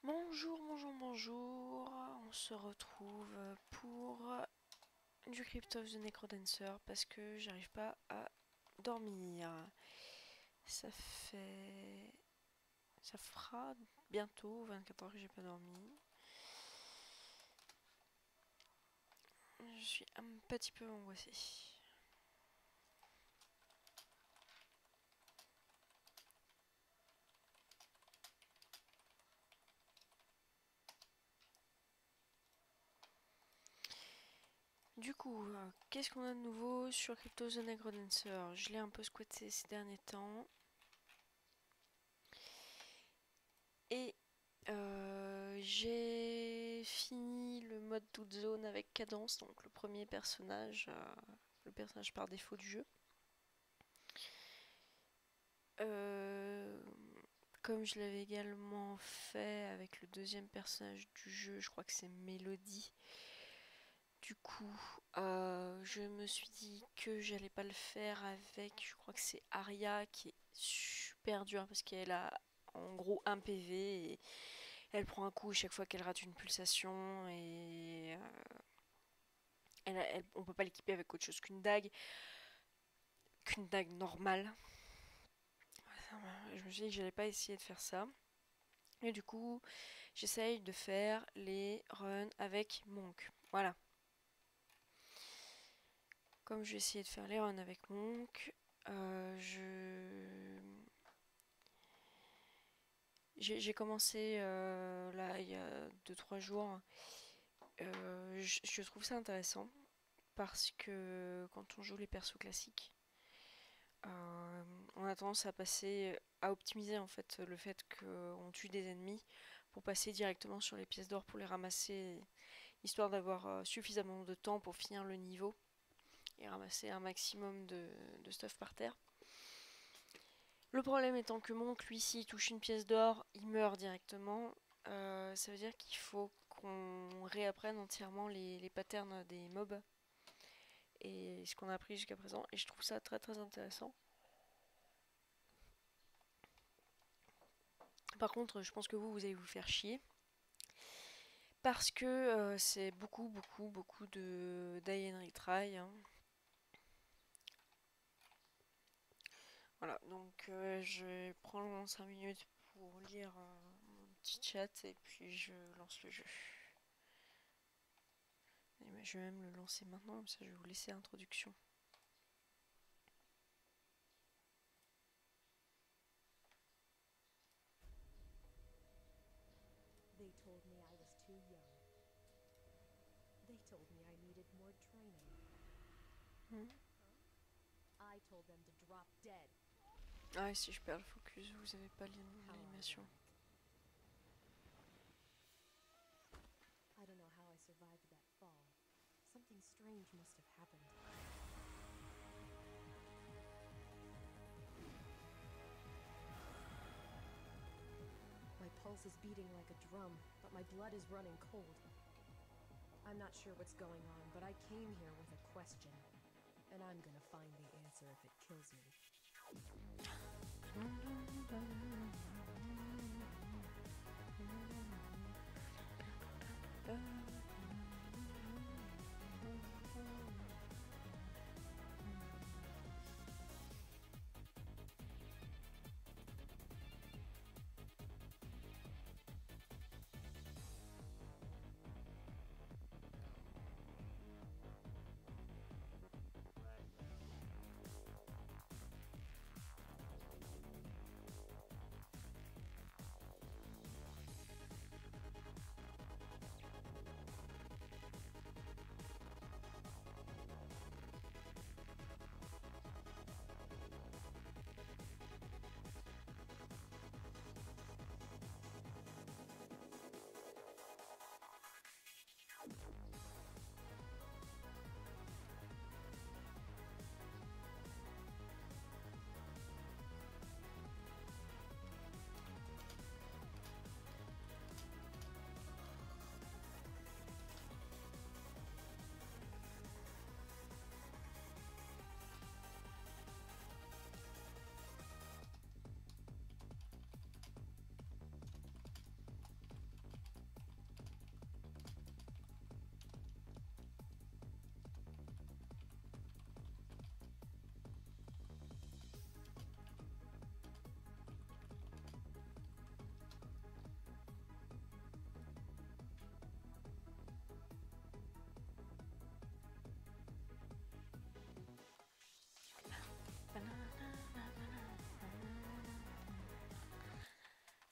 Bonjour, bonjour, bonjour. On se retrouve pour du Crypt of the Necrodancer parce que j'arrive pas à dormir. Ça fait... Ça fera bientôt 24 heures que j'ai pas dormi. Je suis un petit peu angoissée. Du coup, qu'est-ce qu'on a de nouveau sur Crypt of the Necrodancer? Je l'ai un peu squatté ces derniers temps. Et j'ai fini le mode toute zone avec Cadence, donc le premier personnage, le personnage par défaut du jeu. Euh, Comme je l'avais également fait avec le deuxième personnage du jeu, je crois que c'est Mélodie. Du coup, je me suis dit que j'allais pas le faire avec, je crois que c'est Aria qui est super dur parce qu'elle a en gros un PV et elle prend un coup chaque fois qu'elle rate une pulsation et on peut pas l'équiper avec autre chose qu'une dague normale. Je me suis dit que j'allais pas essayer de faire ça. Et du coup, j'essaye de faire les runs avec Monk. Voilà. Comme je vais essayer de faire les runs avec Monk, j'ai commencé là il y a 2-3 jours. Je trouve ça intéressant parce que quand on joue les persos classiques, on a tendance à optimiser en fait le fait qu'on tue des ennemis pour passer directement sur les pièces d'or pour les ramasser, histoire d'avoir suffisamment de temps pour finir le niveau et ramasser un maximum de stuff par terre. Le problème étant que Monk, lui, s'il touche une pièce d'or, il meurt directement. Ça veut dire qu'il faut qu'on réapprenne entièrement les patterns des mobs et ce qu'on a appris jusqu'à présent. Et je trouve ça très très intéressant. Par contre, je pense que vous allez vous faire chier. Parce que c'est beaucoup de die and retry. Hein. Voilà, donc je vais prendre 5 minutes pour lire mon petit chat et puis je lance le jeu. Et je vais même le lancer maintenant, comme ça je vais vous laisser l'introduction. They told me I was too young. They told me I needed more training. I told them to drop dead. Ah, et si je perds le focus, vous avez pas l'animation. I don't know how I survived that fall. Something strange must have happened. My pulse is beating like a drum, but my blood is running cold. I'm not sure what's going on, but I came here with a question. And I'm gonna find the answer if it kills me.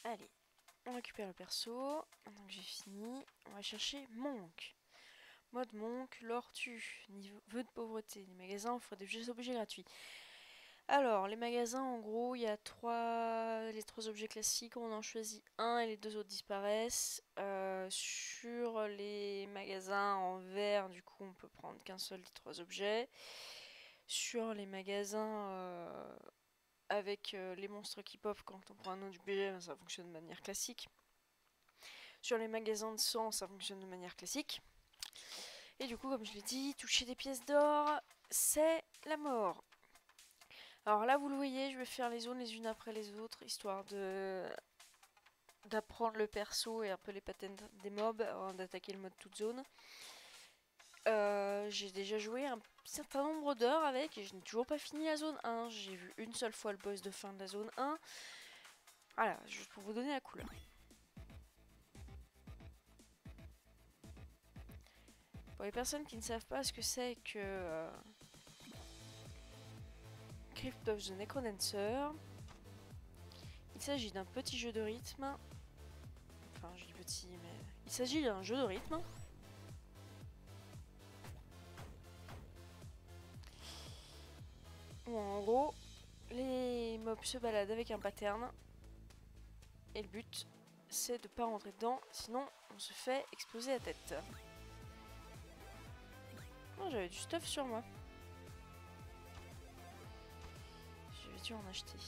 Allez, on récupère le perso. Maintenant que j'ai fini, on va chercher Monk. Mode Monk, l'or tue. Niveau vœu de pauvreté. Les magasins offrent des objets gratuits. Alors, les magasins, en gros, il y a les trois objets classiques. On en choisit un et les deux autres disparaissent. Sur les magasins en vert, du coup, on peut prendre qu'un seul des trois objets. Sur les magasins avec les monstres qui pop quand on prend un autre objet, ça fonctionne de manière classique. Sur les magasins de sang, ça fonctionne de manière classique. Et du coup, comme je l'ai dit, toucher des pièces d'or, c'est la mort. Alors là, vous le voyez, je vais faire les zones les unes après les autres, histoire d'apprendre le perso et un peu les patterns des mobs avant d'attaquer le mode toute zone. J'ai déjà joué un certain nombre d'heures avec et je n'ai toujours pas fini la zone 1. J'ai vu une seule fois le boss de fin de la zone 1. Voilà, juste pour vous donner la couleur. Pour les personnes qui ne savent pas ce que c'est que Crypt of the Necrodancer, il s'agit d'un petit jeu de rythme. Enfin, je dis petit, mais il s'agit d'un jeu de rythme. Où en gros, les mobs se baladent avec un pattern. Et le but, c'est de pas rentrer dedans, sinon on se fait exploser la tête. Oh, j'avais du stuff sur moi. Je vais dû en acheter.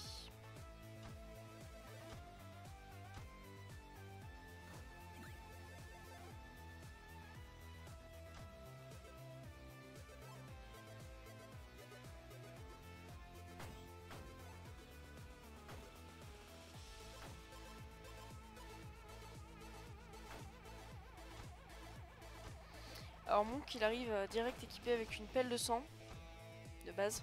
Alors Monk, il arrive direct équipé avec une pelle de sang, de base.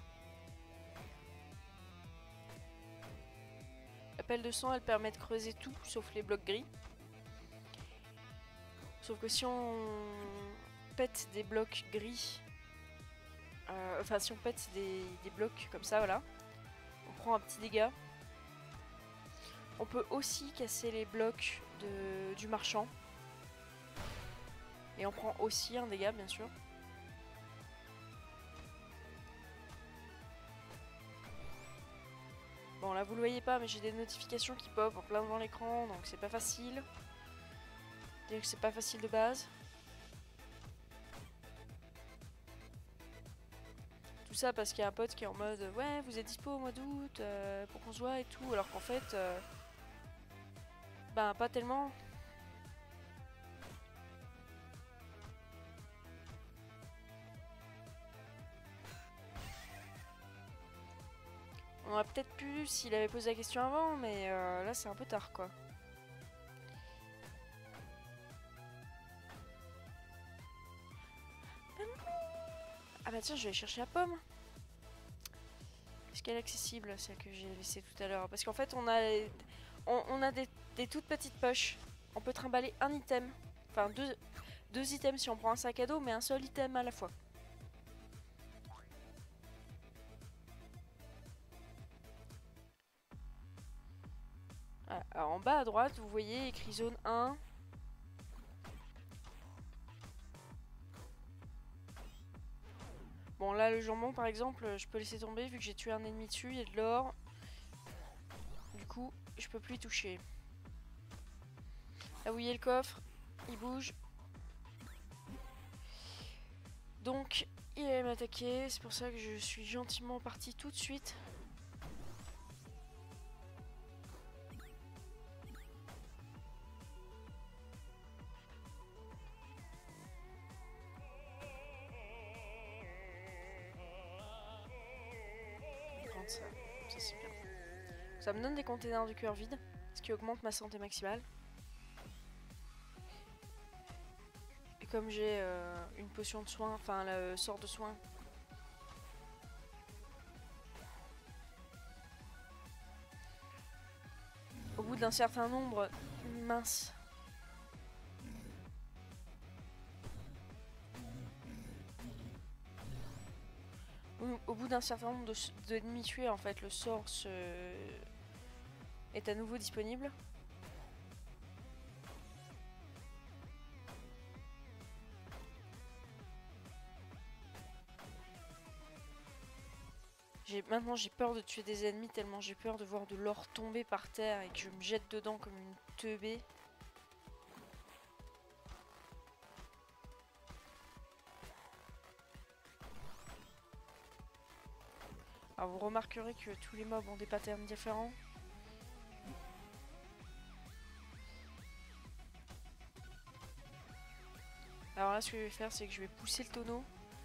La pelle de sang, elle permet de creuser tout, sauf les blocs gris. Sauf que si on pète des blocs gris, enfin si on pète des blocs comme ça, voilà, on prend un petit dégât. On peut aussi casser les blocs du marchand. Et on prend aussi un dégât, bien sûr. Bon, là vous le voyez pas, mais j'ai des notifications qui pop en plein devant l'écran, donc c'est pas facile. Dire que c'est pas facile de base. Tout ça parce qu'il y a un pote qui est en mode ouais, vous êtes dispo au mois d'août pour qu'on se voit et tout, alors qu'en fait, ben pas tellement. On aurait peut-être pu s'il avait posé la question avant, mais là c'est un peu tard quoi. Ah bah tiens, je vais chercher la pomme. Est-ce qu'elle est accessible, celle que j'ai laissée tout à l'heure? Parce qu'en fait, on a des toutes petites poches. On peut trimballer un item. Enfin, deux items si on prend un sac à dos, mais un seul item à la fois. Voilà. Alors, en bas à droite, vous voyez écrit zone 1. Bon, là, le jambon, par exemple, je peux laisser tomber vu que j'ai tué un ennemi dessus, il y a de l'or. Du coup, je peux plus y toucher. Là, vous voyez le coffre, il bouge. Donc, il allait m'attaquer, c'est pour ça que je suis gentiment partie tout de suite. Ça c'est bien. Ça me donne des containers de cœur vide, ce qui augmente ma santé maximale. Et comme j'ai une potion de soin, enfin le sort de soin, au bout d'un certain nombre, mince. Au bout d'un certain nombre d'ennemis tués, en fait, le sort est à nouveau disponible. Maintenant j'ai peur de tuer des ennemis tellement j'ai peur de voir de l'or tomber par terre et que je me jette dedans comme une teubée. Alors vous remarquerez que tous les mobs ont des patterns différents. Alors là ce que je vais faire c'est que je vais pousser le tonneau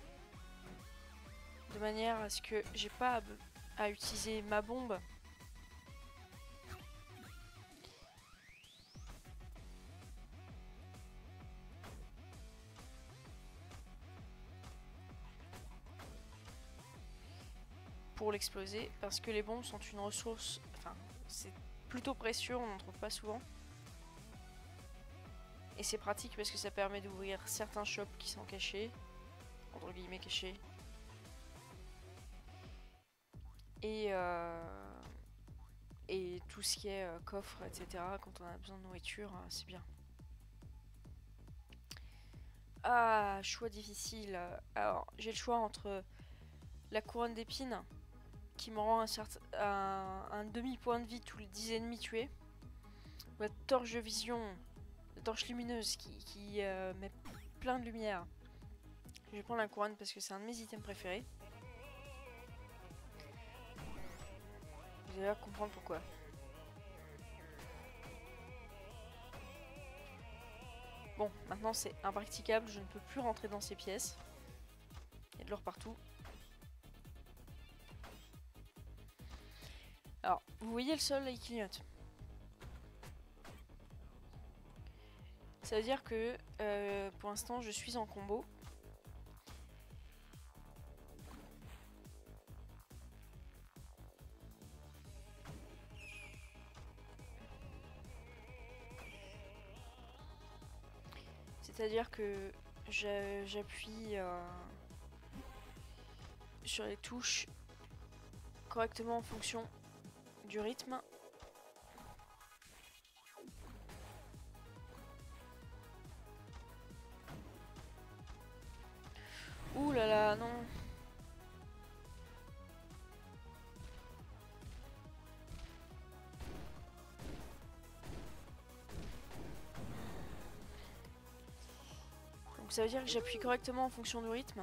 de manière à ce que j'ai pas à utiliser ma bombe. Pour l'exploser parce que les bombes sont une ressource, enfin c'est plutôt précieux, on n'en trouve pas souvent. Et c'est pratique parce que ça permet d'ouvrir certains shops qui sont cachés, entre guillemets cachés. Et tout ce qui est coffre, etc. Quand on a besoin de nourriture, c'est bien. Ah, choix difficile. Alors, j'ai le choix entre la couronne d'épines, qui me rend un demi-point de vie tous les 10 ennemis tués, ou la torche de vision, la torche lumineuse qui met plein de lumière. Je vais prendre la couronne parce que c'est un de mes items préférés. Vous allez comprendre pourquoi. Bon, maintenant c'est impraticable, je ne peux plus rentrer dans ces pièces. Il y a de l'or partout. Alors, vous voyez le sol là, il clignote. Ça veut dire que pour l'instant je suis en combo. C'est-à-dire que j'appuie sur les touches correctement en fonction du rythme. Ouh là là, non. Donc ça veut dire que j'appuie correctement en fonction du rythme.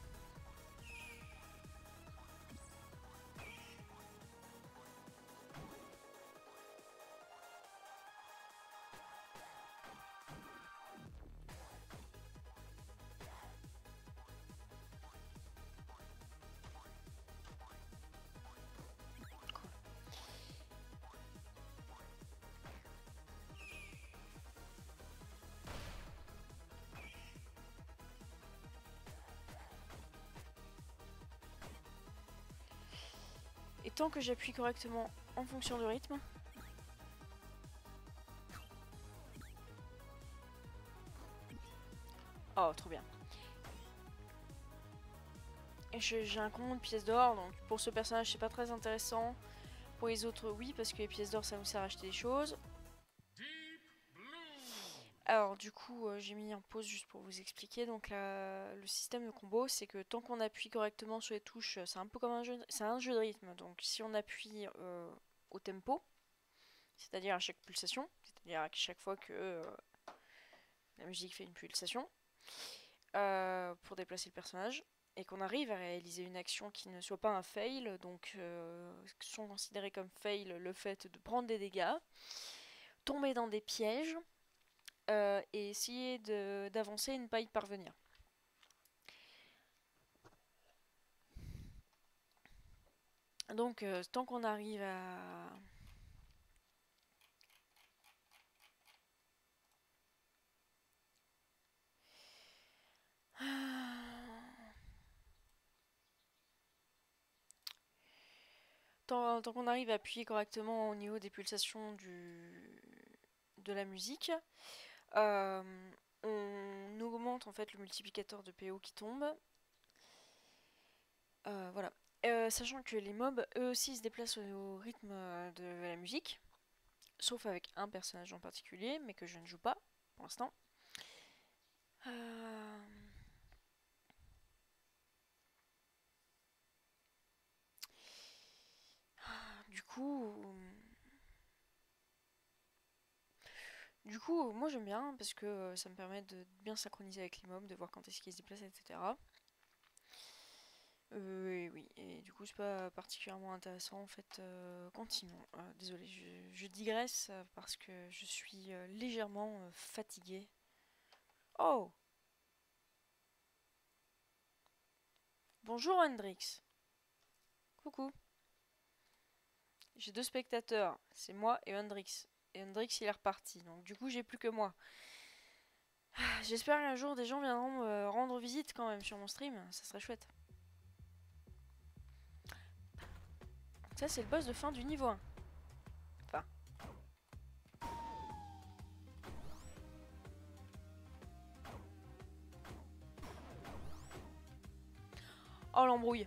Et tant que j'appuie correctement en fonction du rythme, oh, trop bien. Et j'ai un combo de pièces d'or, donc pour ce personnage c'est pas très intéressant. Pour les autres oui, parce que les pièces d'or ça nous sert à acheter des choses. Alors du coup j'ai mis en pause juste pour vous expliquer. Donc le système de combo c'est que tant qu'on appuie correctement sur les touches, c'est un peu comme un jeu, c'est un jeu de rythme. Donc si on appuie au tempo, c'est-à-dire à chaque pulsation, c'est-à-dire à chaque fois que la musique fait une pulsation, pour déplacer le personnage, et qu'on arrive à réaliser une action qui ne soit pas un fail, donc sont considérés comme fail le fait de prendre des dégâts, tomber dans des pièges, et essayer d'avancer et ne pas y parvenir. Donc tant qu'on arrive à... Tant qu'on arrive à appuyer correctement au niveau des pulsations de la musique, on augmente en fait le multiplicateur de PO qui tombe. Voilà. Sachant que les mobs, eux aussi, se déplacent au rythme de la musique. Sauf avec un personnage en particulier, mais que je ne joue pas pour l'instant. du coup, moi j'aime bien parce que ça me permet de bien synchroniser avec les mobs, de voir quand est-ce qu'ils se déplacent, etc. Et oui, et du coup c'est pas particulièrement intéressant en fait. Continuons. Désolée, je digresse parce que je suis légèrement fatiguée. Oh! Bonjour Hendrix. Coucou. J'ai deux spectateurs, c'est moi et Hendrix. Et Hendrix il est reparti, donc du coup j'ai plus que moi. J'espère qu'un jour des gens viendront me rendre visite quand même sur mon stream, ça serait chouette. Ça c'est le boss de fin du niveau 1. Enfin. Oh l'embrouille.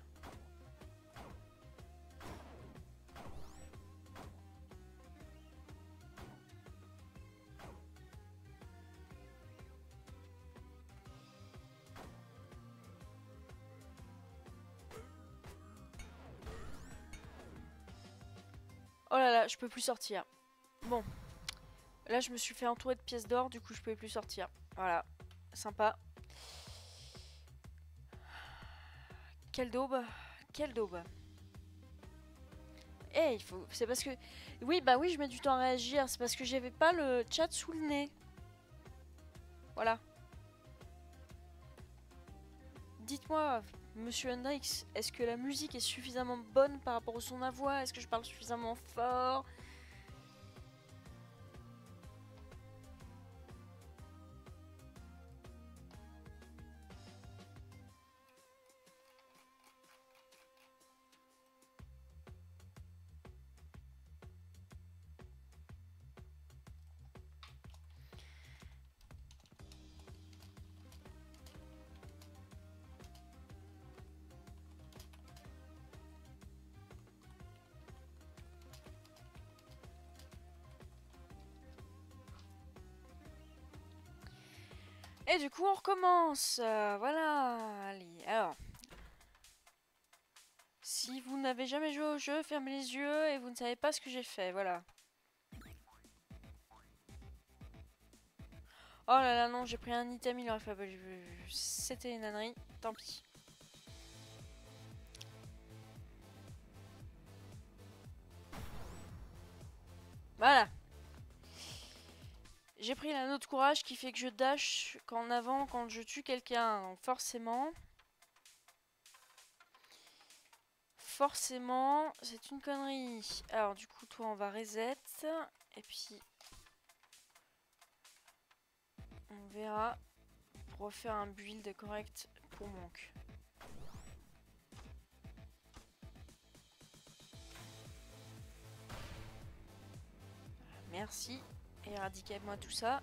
Oh là là, je peux plus sortir. Bon. Là je me suis fait entourer de pièces d'or, du coup je pouvais plus sortir. Voilà. Sympa. Quelle daube. Quelle daube. Eh, il faut. C'est parce que. Oui, bah oui, je mets du temps à réagir. C'est parce que j'avais pas le chat sous le nez. Voilà. Dites-moi, monsieur Hendrix, est-ce que la musique est suffisamment bonne par rapport au son de ma voix? Est-ce que je parle suffisamment fort? Et du coup, on recommence. Voilà. Allez, alors. Si vous n'avez jamais joué au jeu, fermez les yeux et vous ne savez pas ce que j'ai fait. Voilà. Oh là là, non, j'ai pris un item, il aurait fallu. C'était une ânerie. Tant pis. Voilà. J'ai pris l'anneau de courage qui fait que je dash qu'en avant quand je tue quelqu'un. Donc forcément... Forcément, c'est une connerie. Alors du coup, toi, on va reset. Et puis... On verra pour refaire un build correct pour Monk. Merci. Éradiquez-moi tout ça.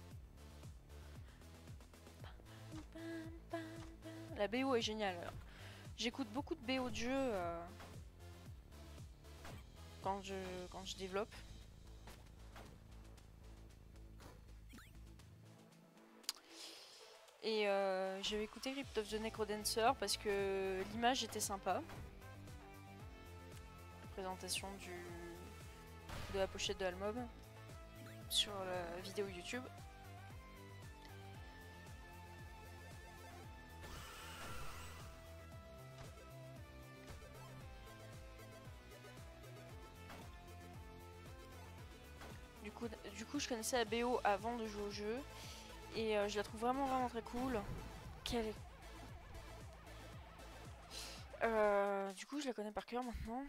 La BO est géniale. J'écoute beaucoup de BO de jeu quand je développe. Et j'avais écouté Crypt of the Necrodancer parce que l'image était sympa. La présentation de la pochette de Almob sur la vidéo YouTube. Du coup, je connaissais la BO avant de jouer au jeu et je la trouve vraiment très cool. Du coup, je la connais par cœur maintenant.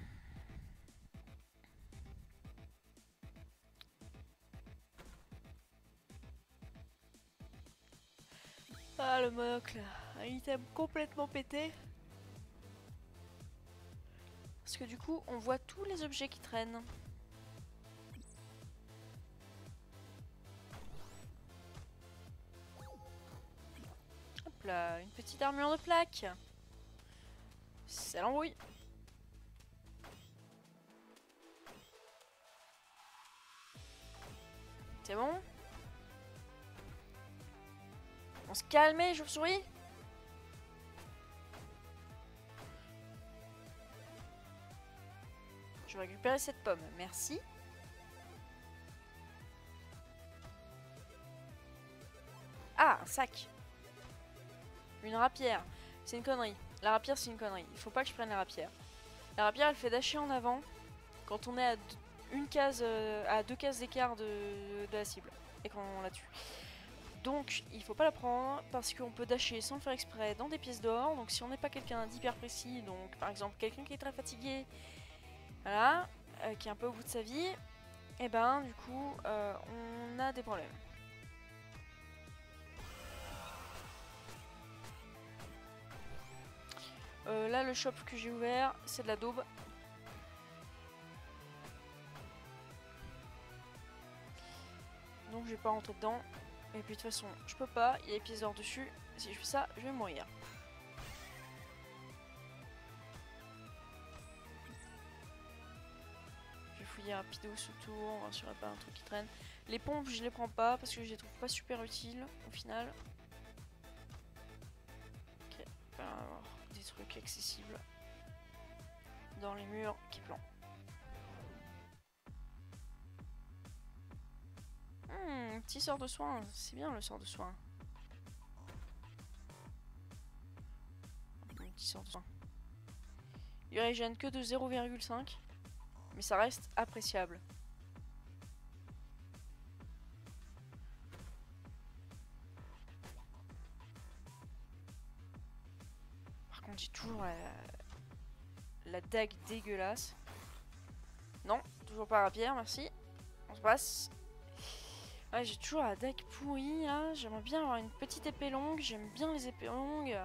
Ah, le monocle, un item complètement pété. Parce que du coup, on voit tous les objets qui traînent. Hop là, une petite armure de plaque. C'est l'embrouille. C'est bon? On se calme, chauve-souris? Je vais récupérer cette pomme, merci. Ah, un sac. Une rapière. C'est une connerie. La rapière, c'est une connerie. Il faut pas que je prenne la rapière. La rapière, elle fait dasher en avant quand on est à deux cases d'écart de la cible et qu'on la tue. Donc, il faut pas la prendre parce qu'on peut dasher sans le faire exprès dans des pièces d'or. Donc, si on n'est pas quelqu'un d'hyper précis, donc par exemple quelqu'un qui est très fatigué, voilà, qui est un peu au bout de sa vie, et ben du coup, on a des problèmes. Là, le shop que j'ai ouvert, c'est de la daube. Donc je vais pas rentrer dedans. Et puis de toute façon, je peux pas, il y a des pièces d'or dessus. Si je fais ça, je vais mourir. Je vais fouiller rapido autour, on va voir s'il n'y a pas un truc qui traîne. Les pompes, je les prends pas parce que je les trouve pas super utiles au final. Ok, on va avoir des trucs accessibles dans les murs qui plantent. Petit sort de soin, c'est bien le sort de soin. Un petit sort de soin. Il régène que de 0,5, mais ça reste appréciable. Par contre, j'ai toujours la dague dégueulasse. Non, toujours pas rapière, merci. On se passe. Ouais, j'ai toujours la dague pourrie là. J'aimerais bien avoir une petite épée longue. J'aime bien les épées longues.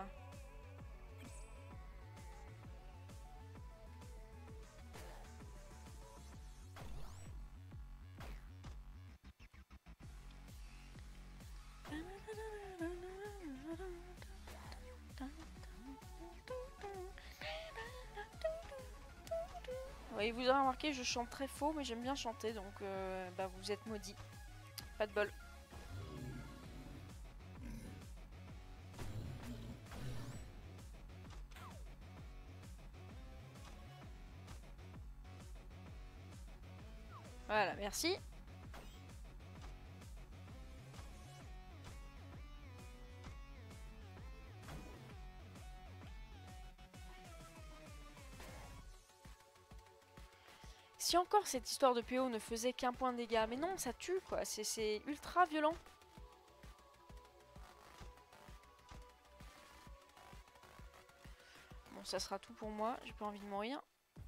Oui, vous aurez remarqué, je chante très faux, mais j'aime bien chanter, donc bah, vous êtes maudits. Pas de bol. Voilà, merci. Si encore cette histoire de PO ne faisait qu'un point de dégâts, mais non, ça tue quoi, c'est ultra violent. Bon, ça sera tout pour moi, j'ai pas envie de mourir.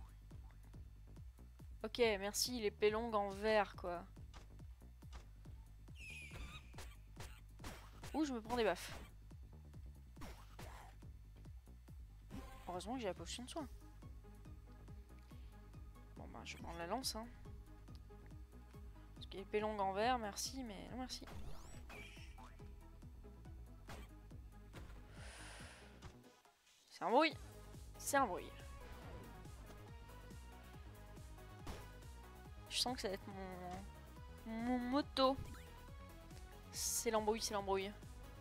Ok, merci, l'épée longue en verre quoi. Ouh, je me prends des baffes. Heureusement que j'ai la potion de soin. Bon bah, je vais prendre la lance hein. Parce que l'épée longue en verre, merci, mais non merci. C'est un bruit. C'est un bruit. Je sens que ça va être mon moto. C'est l'embrouille, c'est l'embrouille.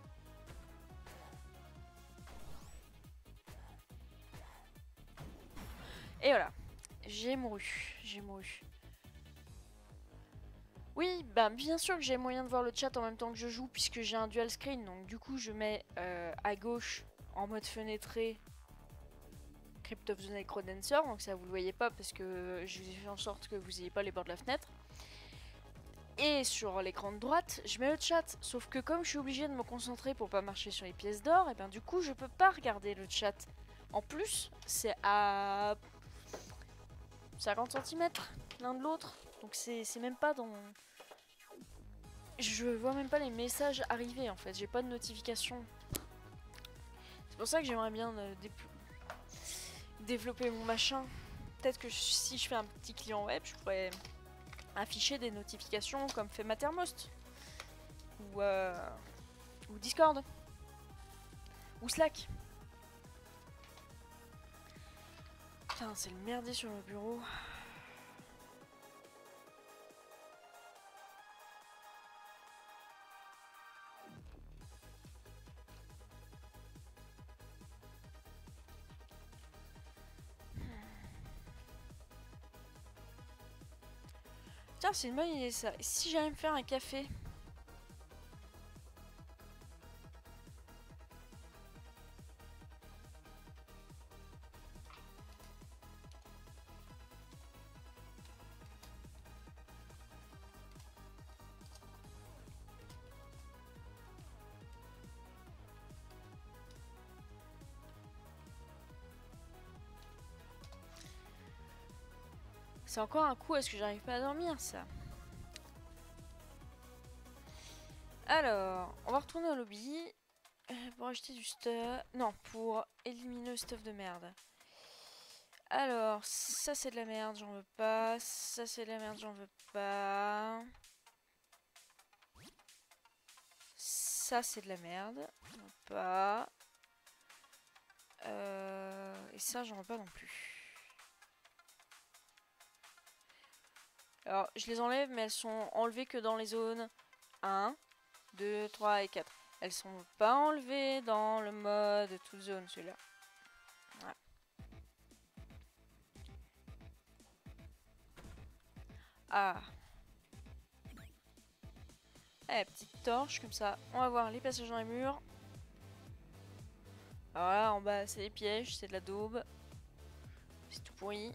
Et voilà. J'ai mouru. J'ai mouru. Oui, bah bien sûr que j'ai moyen de voir le chat en même temps que je joue puisque j'ai un dual screen. Donc du coup je mets à gauche en mode fenêtré Crypt of the Necrodancer. Donc ça vous le voyez pas parce que je ai fait en sorte que vous n'ayez pas les bords de la fenêtre. Et sur l'écran de droite, je mets le chat. Sauf que comme je suis obligée de me concentrer pour pas marcher sur les pièces d'or, et bien du coup je peux pas regarder le chat. En plus, c'est à 50 cm l'un de l'autre. Donc c'est même pas dans... Je vois même pas les messages arriver en fait. J'ai pas de notification. C'est pour ça que j'aimerais bien développer mon machin. Peut-être que si je fais un petit client web, je pourrais afficher des notifications comme fait Mattermost. Ou Discord. Ou Slack. Putain, c'est le merdier sur le bureau. Tiens, c'est une bonne idée ça. Et si j'allais me faire un café? C'est encore un coup, est-ce que j'arrive pas à dormir ça? Alors, on va retourner au lobby pour acheter du stuff. Non, pour éliminer le stuff de merde. Alors, ça c'est de la merde, j'en veux pas. Ça c'est de la merde, j'en veux pas. Ça c'est de la merde, j'en veux pas. Et ça j'en veux pas non plus. Alors, je les enlève, mais elles sont enlevées que dans les zones 1, 2, 3 et 4. Elles sont pas enlevées dans le mode toute zone, celui-là. Voilà. Ah. Allez, petite torche, comme ça. On va voir les passages dans les murs. Alors là, en bas, c'est des pièges, c'est de la daube. C'est tout pourri.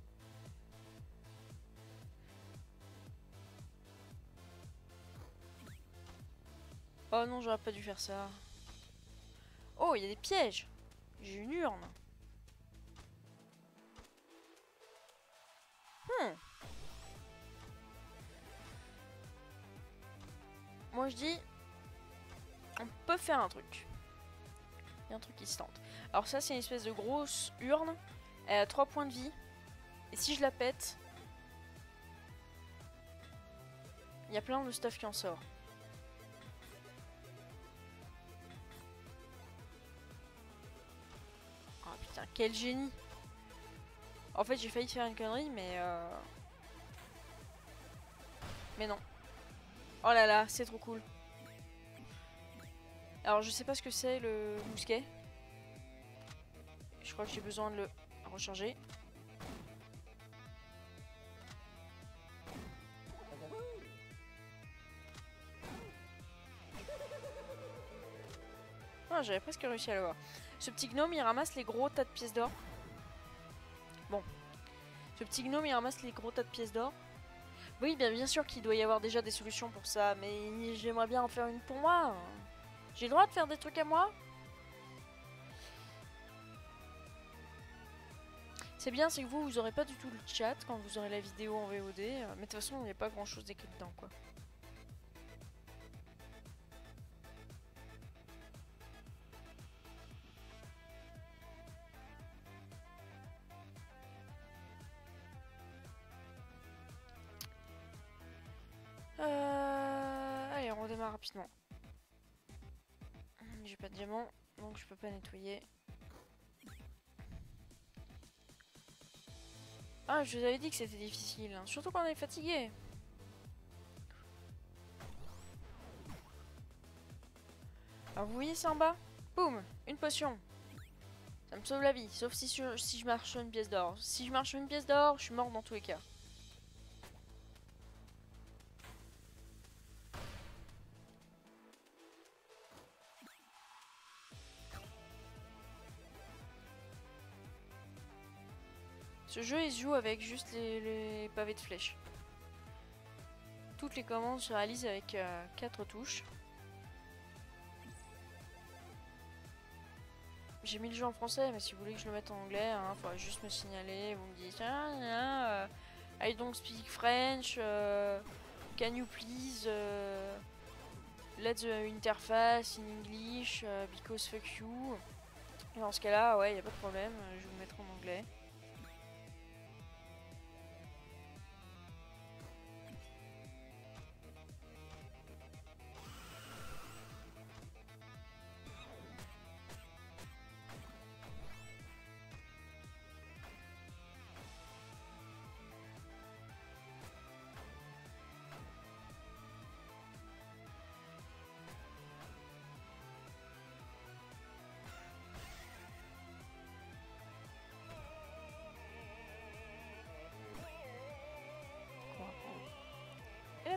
Oh non, j'aurais pas dû faire ça. Oh, il y a des pièges. J'ai une urne. Moi, je dis... On peut faire un truc. Il y a un truc qui se tente. Alors ça, c'est une espèce de grosse urne. Elle a 3 points de vie. Et si je la pète... Il y a plein de stuff qui en sort. Oh putain, quel génie. En fait, j'ai failli faire une connerie, mais... Mais non. Oh là là, c'est trop cool. Alors, je sais pas ce que c'est, le mousquet. Je crois que j'ai besoin de le recharger. Ah, j'avais presque réussi à l'avoir. Ce petit gnome, il ramasse les gros tas de pièces d'or. Bon. Ce petit gnome, il ramasse les gros tas de pièces d'or. Oui, bien sûr qu'il doit y avoir déjà des solutions pour ça, mais j'aimerais bien en faire une pour moi. J'ai le droit de faire des trucs à moi? C'est bien, c'est que vous aurez pas du tout le chat quand vous aurez la vidéo en VOD. Mais de toute façon, il n'y a pas grand chose d'écrit dedans, quoi. Allez, on redémarre rapidement. J'ai pas de diamant, donc je peux pas nettoyer. Ah, je vous avais dit que c'était difficile, hein. Surtout quand on est fatigué. Alors vous voyez ça en bas? Boum, une potion. Ça me sauve la vie, sauf si je marche sur une pièce d'or. Si je marche sur une pièce d'or, je suis mort dans tous les cas. Ce jeu, il se joue avec juste les pavés de flèches. Toutes les commandes se réalisent avec 4 touches. J'ai mis le jeu en français, mais si vous voulez que je le mette en anglais, il faudra juste me signaler. Vous me dites, I don't speak French, can you please let the interface in English, because fuck you. Et dans ce cas-là, ouais, y a pas de problème, je vais vous mettre en anglais.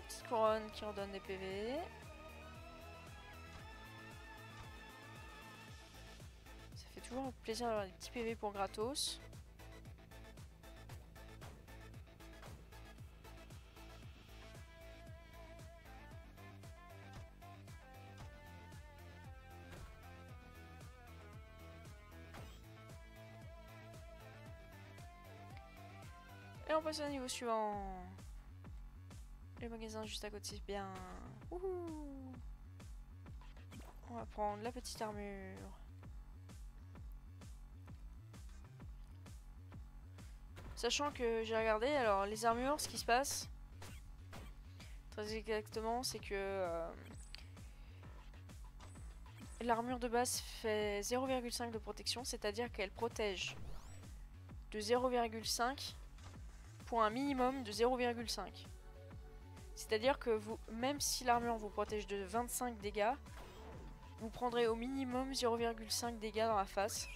Petite couronne qui redonne des PV. Ça fait toujours plaisir d'avoir des petits PV pour gratos. Et on passe au niveau suivant. Le magasin juste à côté, c'est bien. Wouhou. On va prendre la petite armure. Sachant que j'ai regardé, alors les armures, ce qui se passe, très exactement, c'est que l'armure de base fait 0,5 de protection, c'est-à-dire qu'elle protège de 0,5 pour un minimum de 0,5. C'est-à-dire que vous, même si l'armure vous protège de 25 dégâts, vous prendrez au minimum 0,5 dégâts dans la face.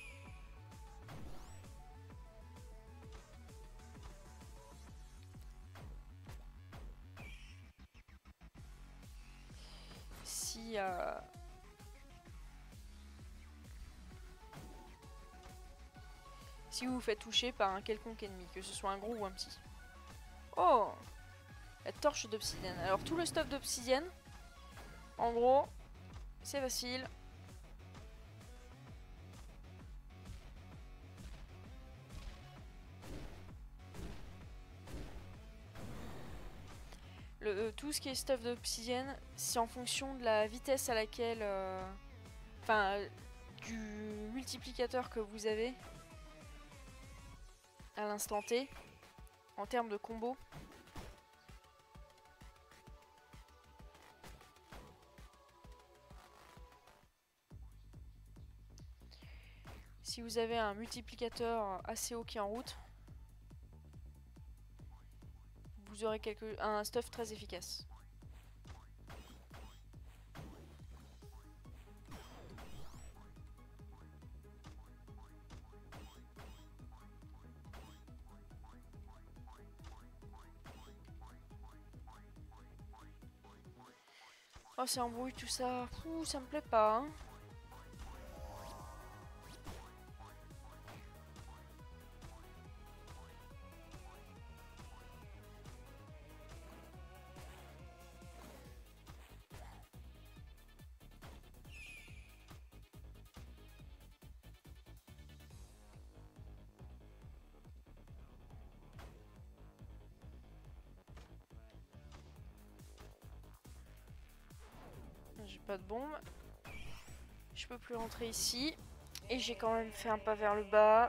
Si vous vous faites toucher par un quelconque ennemi, que ce soit un gros ou un petit. Oh! La torche d'obsidienne. Alors tout le stuff d'obsidienne, en gros, c'est facile. Tout ce qui est stuff d'obsidienne, c'est en fonction de la vitesse à laquelle... Enfin, du multiplicateur que vous avez à l'instant T, en termes de combo. Si vous avez un multiplicateur assez haut qui est en route, vous aurez un stuff très efficace. Oh, c'est embrouille tout ça. Ouh, ça me plaît pas. Hein. J'ai pas de bombe. Je peux plus rentrer ici. Et j'ai quand même fait un pas vers le bas.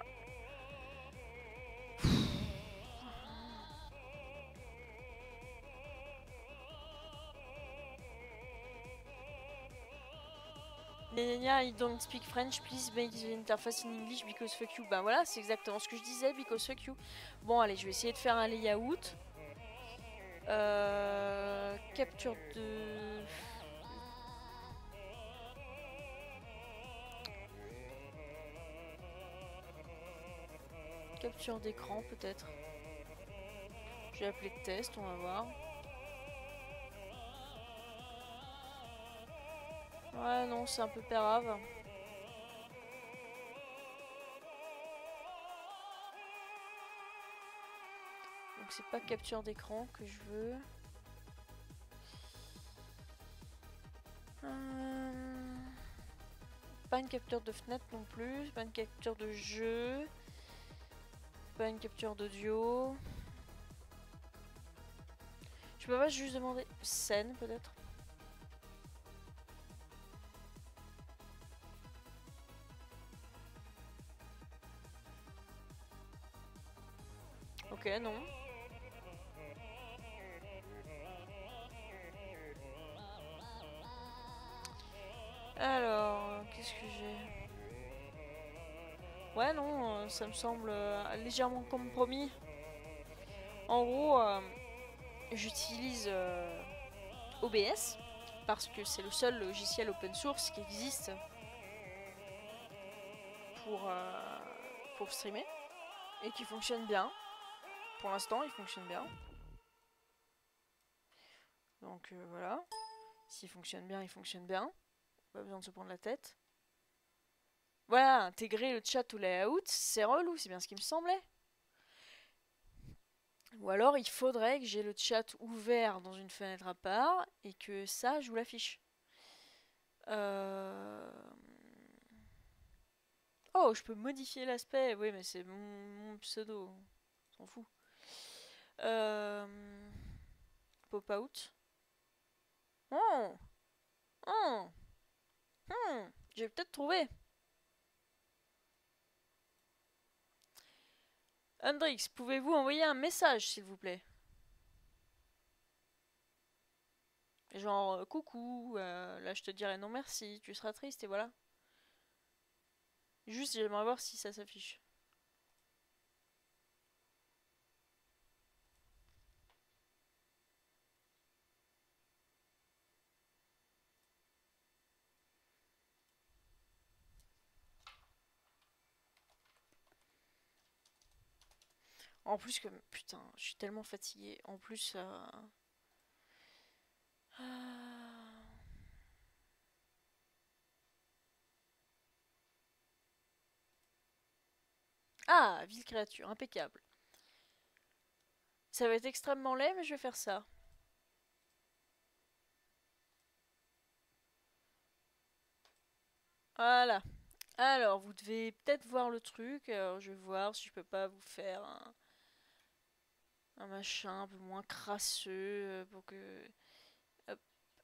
I don't speak French, please make the interface in English because fuck you. Ben voilà, c'est exactement ce que je disais, because fuck you. Bon, allez, je vais essayer de faire un layout. Capture de... Capture d'écran peut-être. Je vais appeler test, on va voir. Ouais, non, c'est un peu pérave. Donc c'est pas capture d'écran que je veux. Pas une capture de fenêtre non plus, pas une capture de jeu, pas une capture d'audio. Je peux pas juste demander scène peut-être. Ok, non. Alors, qu'est-ce que j'ai? Ouais, non, ça me semble légèrement compromis. En gros, j'utilise OBS parce que c'est le seul logiciel open source qui existe pour streamer et qui fonctionne bien. Pour l'instant, il fonctionne bien. Donc voilà. S'il fonctionne bien, il fonctionne bien. Pas besoin de se prendre la tête. Voilà, intégrer le chat au layout, c'est relou, c'est bien ce qui me semblait. Ou alors il faudrait que j'ai le chat ouvert dans une fenêtre à part et que ça, je vous l'affiche. Oh, je peux modifier l'aspect. Oui, mais c'est mon pseudo. On s'en fout. Pop out. Oh, oh, j'ai peut-être trouvé. Hendrix, pouvez-vous envoyer un message, s'il vous plaît? Genre, coucou, là je te dirai non merci, tu seras triste et voilà. Juste, j'aimerais voir si ça s'affiche. En plus que, putain, je suis tellement fatiguée. En plus, ah, ville créature, impeccable. Ça va être extrêmement laid, mais je vais faire ça. Voilà. Alors, vous devez peut-être voir le truc. Alors, je vais voir si je peux pas vous faire un machin un peu moins crasseux pour que... Hop.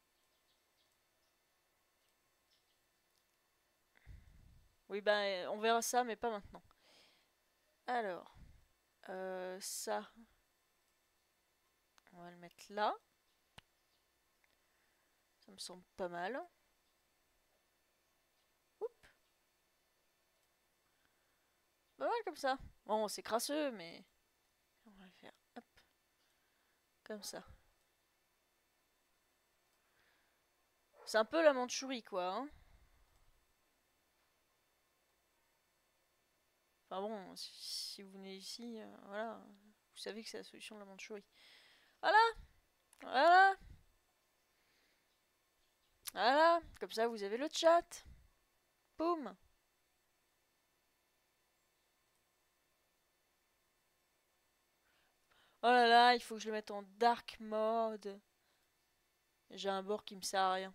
Oui, ben, on verra ça, mais pas maintenant. Alors, ça, on va le mettre là. Ça me semble pas mal. Oups, pas mal comme ça. Bon, c'est crasseux, mais on va le faire, hop, comme ça. C'est un peu la Mandchourie, quoi, hein. Enfin bon, si vous venez ici, voilà, vous savez que c'est la solution de la Mandchourie. Voilà, voilà, voilà, comme ça vous avez le chat. Boum. Oh là là, il faut que je le mette en dark mode. J'ai un bord qui me sert à rien.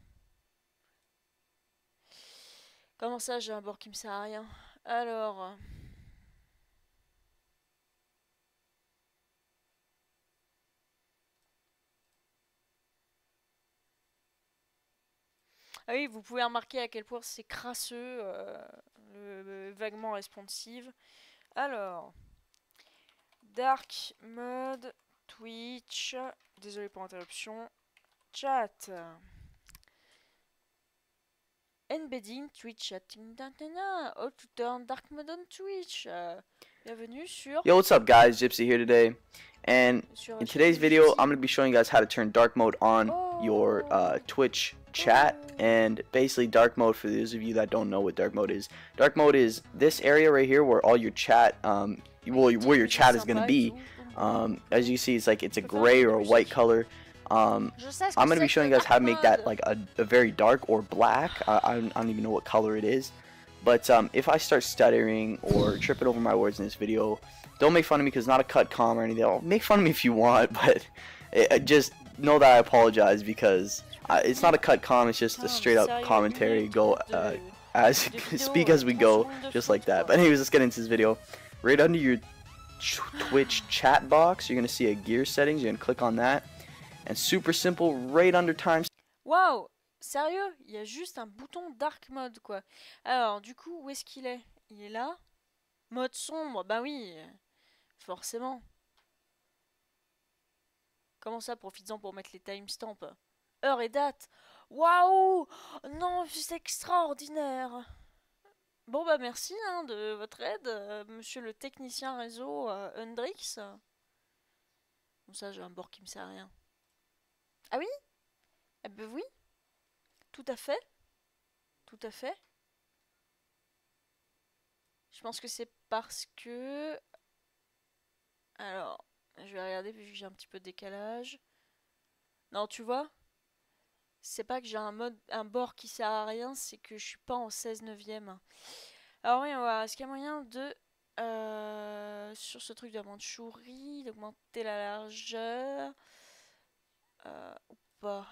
Comment ça, j'ai un bord qui me sert à rien? Alors... Ah oui, vous pouvez remarquer à quel point c'est crasseux, le vaguement responsive. Alors, dark mode, Twitch, désolé pour l'interruption, chat, embedding Twitch chatting, how to turn dark mode on Twitch. Bienvenue sur... Yo, what's up guys, Gypsy here today, and in today's video I'm going to be showing you guys how to turn dark mode on your Twitch chat. And basically dark mode, for those of you that don't know what dark mode is this area right here where all your chat, where your chat is going to be. As you see, it's a gray or a white color. I'm going to be showing you guys how to make that like a very dark or black. I don't even know what color it is. But if I start stuttering or tripping over my words in this video, don't make fun of me because it's not a cut com or anything. Make fun of me if you want, but just know that I apologize because it's not a cut com. It's just a straight up commentary. Go as speak as we go, just like that. But anyways, let's get into this video. Right under your Twitch chat box, you're gonna see a gear settings. You're gonna click on that, and super simple, right under time. Waouh! Sérieux? Il y a juste un bouton dark mode, quoi. Alors, du coup, où est-ce qu'il est? Il est là? Mode sombre, bah oui, forcément. Comment ça, profites-en pour mettre les timestamps? Heure et date. Waouh! Non, c'est extraordinaire. Bon bah merci hein, de votre aide, monsieur le technicien réseau Hendrix. Bon ça j'ai un bord qui me sert à rien. Ah oui? Eh ben oui, tout à fait. Tout à fait. Je pense que c'est parce que... Alors, je vais regarder vu que j'ai un petit peu de décalage. Non, tu vois, c'est pas que j'ai un bord qui sert à rien, c'est que je suis pas en 16/9. Alors oui, on va voir. Est-ce qu'il y a moyen de, sur ce truc de la Mandchourie, d'augmenter la largeur ou pas?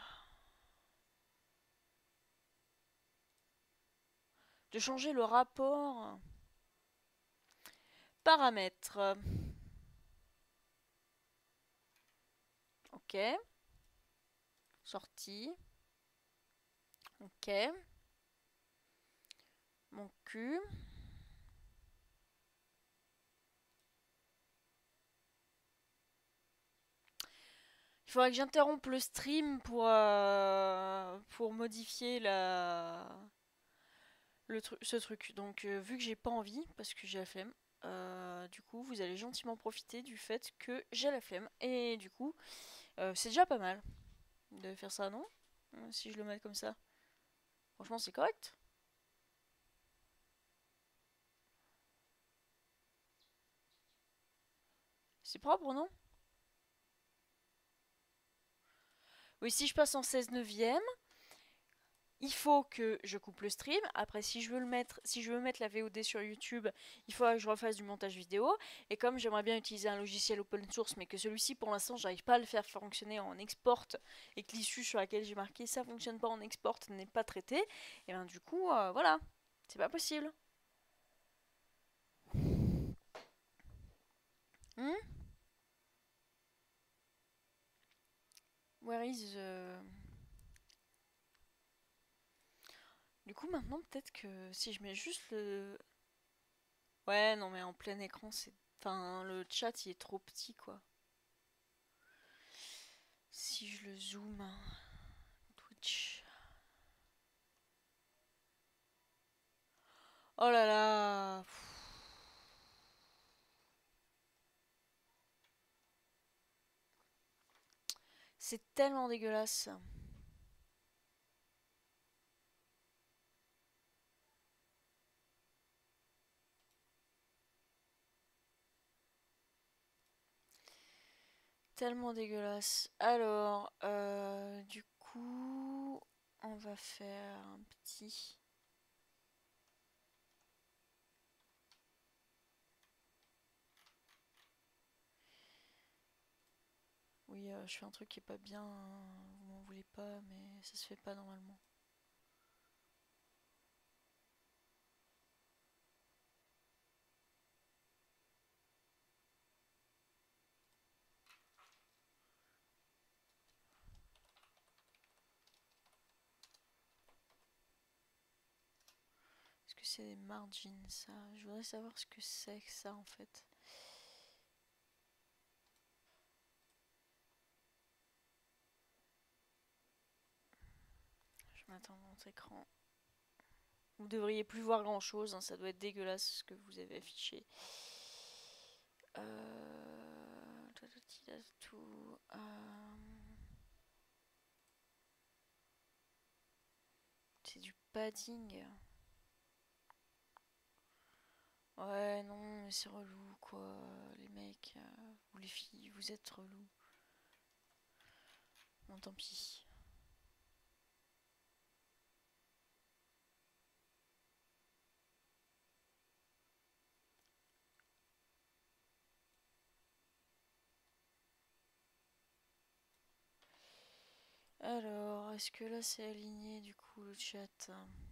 De changer le rapport. Paramètres. Ok. Sortie. Ok. Mon cul. Il faudrait que j'interrompe le stream pour modifier ce truc. Donc vu que j'ai pas envie, parce que j'ai la flemme, du coup vous allez gentiment profiter du fait que j'ai la flemme. Et du coup, c'est déjà pas mal de faire ça, non? Si je le mets comme ça. Franchement c'est correct. C'est propre, non? Oui, si je passe en 16/9, il faut que je coupe le stream. Après, si je veux mettre la VOD sur YouTube, il faut que je refasse du montage vidéo. Et comme j'aimerais bien utiliser un logiciel open source, mais que celui-ci, pour l'instant, j'arrive pas à le faire fonctionner en export, et que l'issue sur laquelle j'ai marqué ça fonctionne pas en export n'est pas traité, et bien du coup, voilà, c'est pas possible. Hmm. Where is Du coup, maintenant, peut-être que si je mets juste le... Ouais, non, mais en plein écran, c'est... Enfin, le chat, il est trop petit, quoi. Si je le zoome... Twitch... Oh là là. C'est tellement dégueulasse. Tellement dégueulasse. Alors, du coup, on va faire un petit... Oui, je fais un truc qui est pas bien, hein. Vous m'en voulez pas, mais ça se fait pas normalement. Est-ce que c'est des margins, ça? Je voudrais savoir ce que c'est que ça, en fait. Je m'attends dans votre écran. Vous devriez plus voir grand chose, hein, ça doit être dégueulasse ce que vous avez affiché. Tout. C'est du padding. Ouais, non, mais c'est relou, quoi. Les mecs, ou les filles, vous êtes relous. Bon, tant pis. Alors, est-ce que là c'est aligné du coup le chat?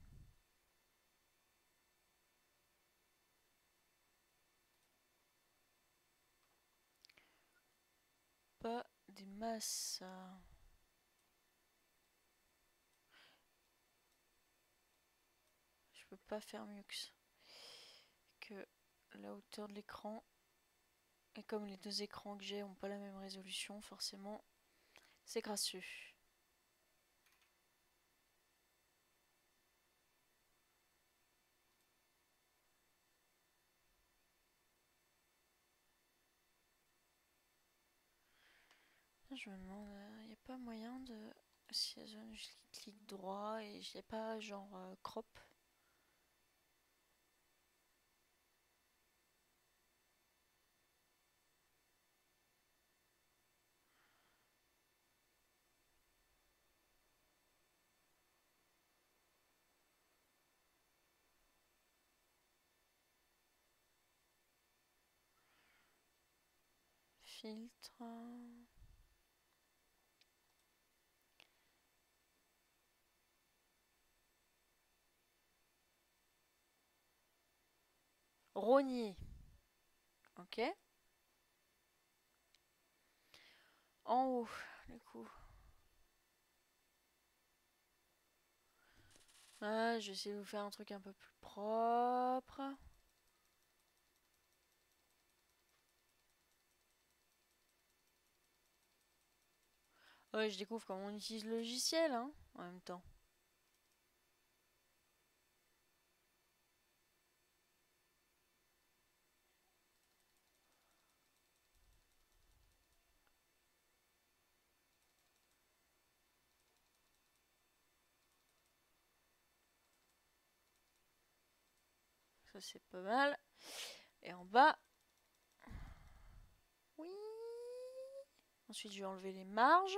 Pas des masses. Je peux pas faire mieux que la hauteur de l'écran. Et comme les deux écrans que j'ai ont pas la même résolution, forcément, c'est gracieux. Je me demande, il n'y a pas moyen de... Si je clique droit et j'ai pas genre crop. filtre. Rogner. Ok. En haut, du coup. Ah, je vais essayer de vous faire un truc un peu plus propre. Ouais, je découvre comment on utilise le logiciel, hein, en même temps. Ça, c'est pas mal. Et en bas. Oui. Ensuite, je vais enlever les marges.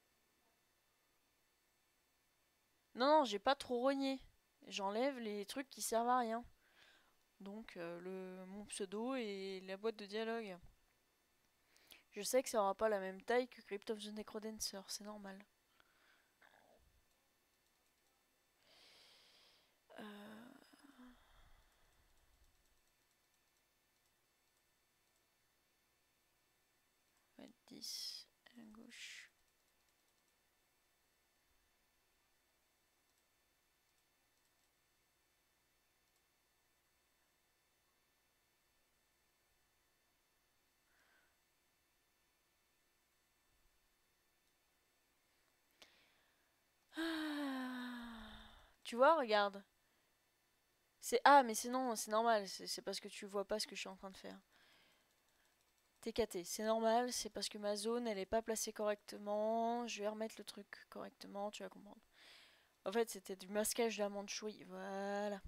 Non, non, j'ai pas trop rogné. J'enlève les trucs qui servent à rien. Donc, mon pseudo et la boîte de dialogue. Je sais que ça aura pas la même taille que Crypt of the Necrodancer, c'est normal. Euh... 10 à gauche. Tu vois, regarde. Ah, mais c'est non, c'est normal. C'est parce que tu vois pas ce que je suis en train de faire. TKT, c'est normal. C'est parce que ma zone, elle est pas placée correctement. Je vais remettre le truc correctement, tu vas comprendre. En fait, c'était du masquage d'amande chouille. Voilà.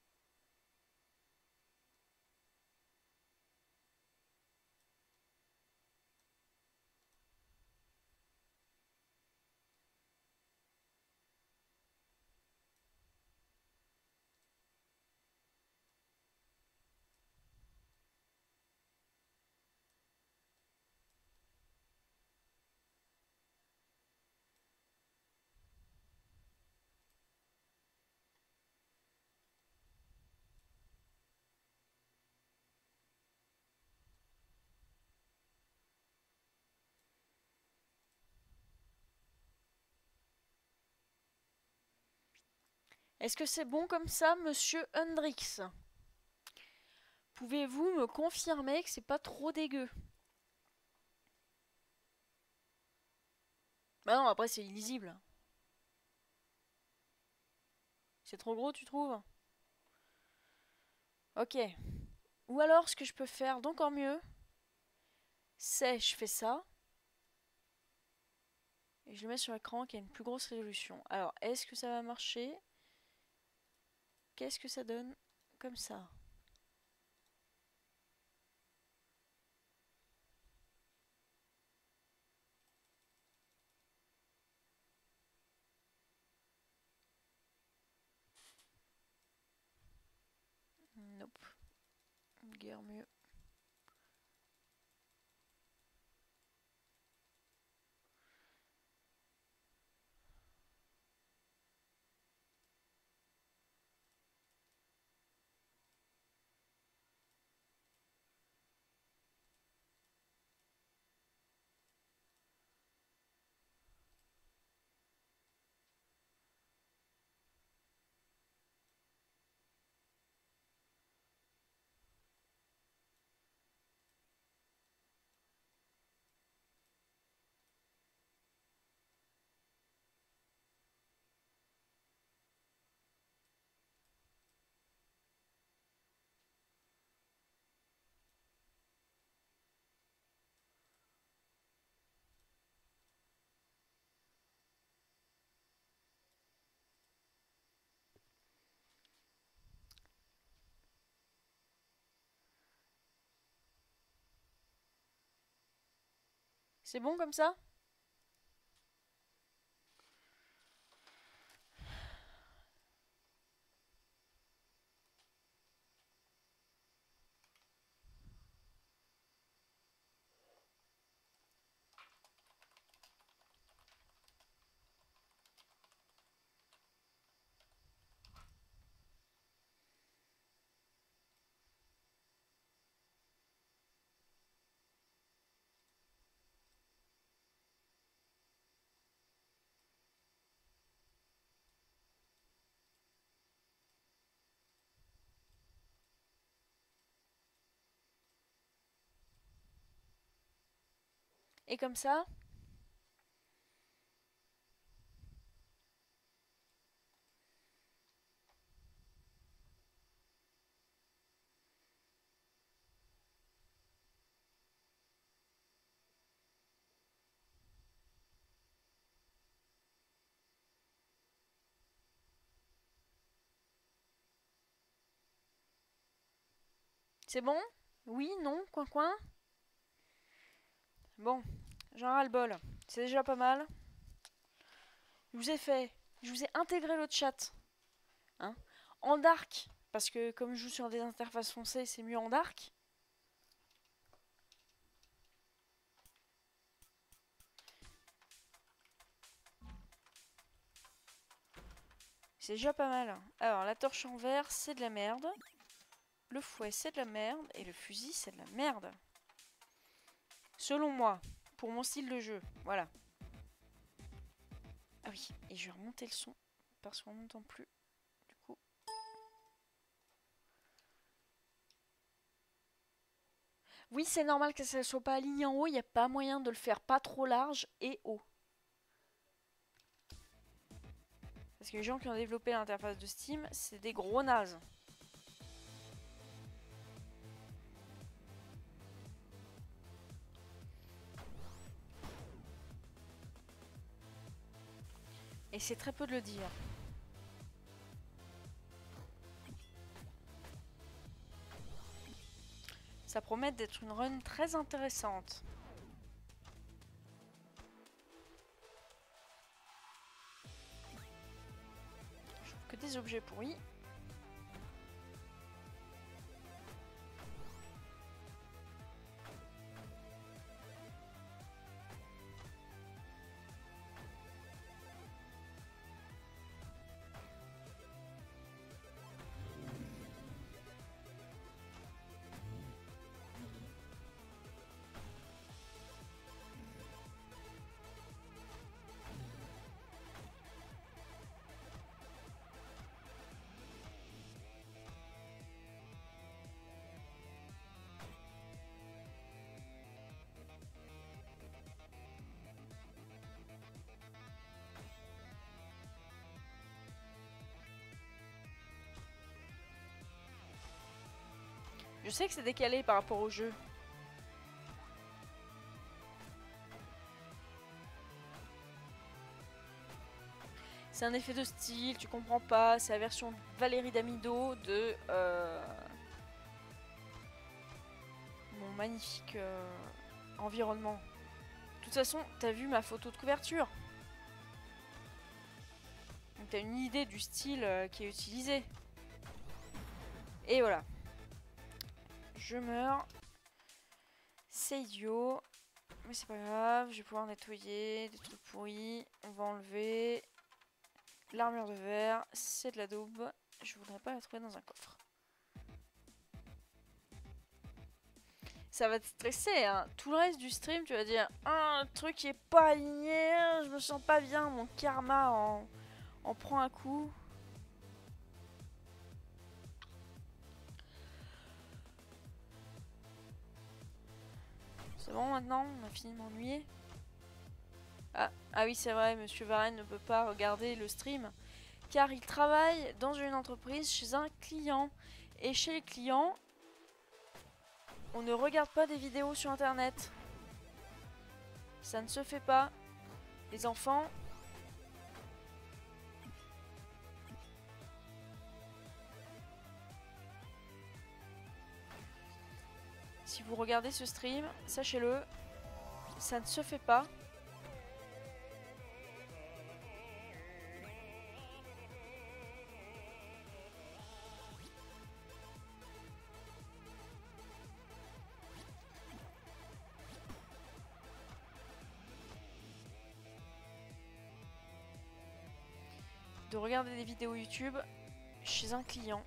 Est-ce que c'est bon comme ça, monsieur Hendrix? Pouvez-vous me confirmer que c'est pas trop dégueu? Bah non, après c'est illisible. C'est trop gros, tu trouves? Ok. Ou alors, ce que je peux faire d'encore mieux, c'est je fais ça. Et je le mets sur l'écran qui a une plus grosse résolution. Alors, est-ce que ça va marcher? Qu'est-ce que ça donne comme ça? Nope. Guère mieux. C'est bon comme ça? Et comme ça, c'est bon? Oui, non, coin coin? Bon, j'en ras-le-bol. C'est déjà pas mal. Je vous ai intégré le chat. Hein, en dark, parce que comme je joue sur des interfaces foncées, c'est mieux en dark. C'est déjà pas mal. Alors, la torche en verre, c'est de la merde. Le fouet, c'est de la merde. Et le fusil, c'est de la merde. Selon moi, pour mon style de jeu. Voilà. Ah oui, et je vais remonter le son, parce qu'on n'entend plus. Du coup... Oui, c'est normal que ça ne soit pas aligné en haut. Il n'y a pas moyen de le faire pas trop large et haut. Parce que les gens qui ont développé l'interface de Steam, c'est des gros nazes. Et c'est très peu de le dire. Ça promet d'être une run très intéressante. Je trouve que des objets pourris. Je sais que c'est décalé par rapport au jeu. C'est un effet de style, tu comprends pas. C'est la version Valérie Damido de mon magnifique environnement. De toute façon, t'as vu ma photo de couverture. Donc t'as une idée du style qui est utilisé. Et voilà. Je meurs. C'est idiot. Mais c'est pas grave, je vais pouvoir nettoyer des trucs pourris. On va enlever l'armure de verre. C'est de la daube. Je voudrais pas la trouver dans un coffre. Ça va te stresser, hein. Tout le reste du stream, tu vas dire un truc qui est pas aligné, je me sens pas bien, mon karma en prend un coup. C'est bon maintenant, on a fini de m'ennuyer. Ah oui, c'est vrai, Monsieur Varenne ne peut pas regarder le stream car il travaille dans une entreprise chez un client. Et chez les clients, on ne regarde pas des vidéos sur internet. Ça ne se fait pas. Les enfants. Si vous regardez ce stream, sachez-le, ça ne se fait pas. De regarder des vidéos YouTube chez un client.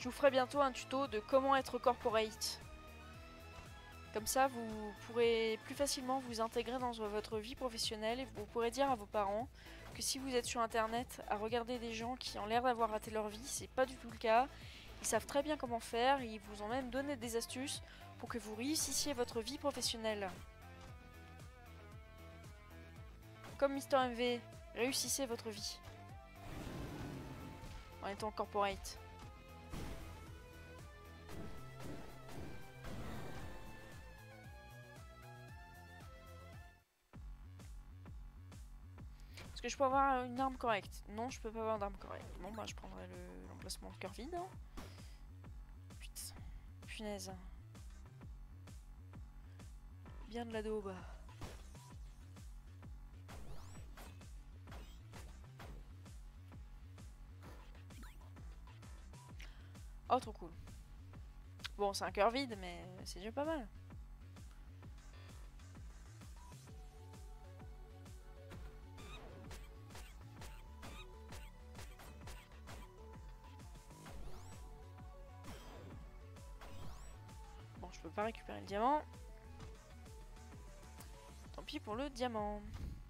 Je vous ferai bientôt un tuto de comment être corporate. Comme ça, vous pourrez plus facilement vous intégrer dans votre vie professionnelle et vous pourrez dire à vos parents que si vous êtes sur internet à regarder des gens qui ont l'air d'avoir raté leur vie, c'est pas du tout le cas. Ils savent très bien comment faire, ils vous ont même donné des astuces pour que vous réussissiez votre vie professionnelle. Comme Mister MV, réussissez votre vie en étant corporate. Est-ce que je peux avoir une arme correcte? Non, je peux pas avoir d'arme correcte. Bon, bah je prendrai l'emplacement de cœur vide. Hein. Putain, punaise. Bien de la daube. Oh, trop cool. Bon, c'est un cœur vide, mais c'est déjà pas mal. Bon, je peux pas récupérer le diamant. Tant pis pour le diamant.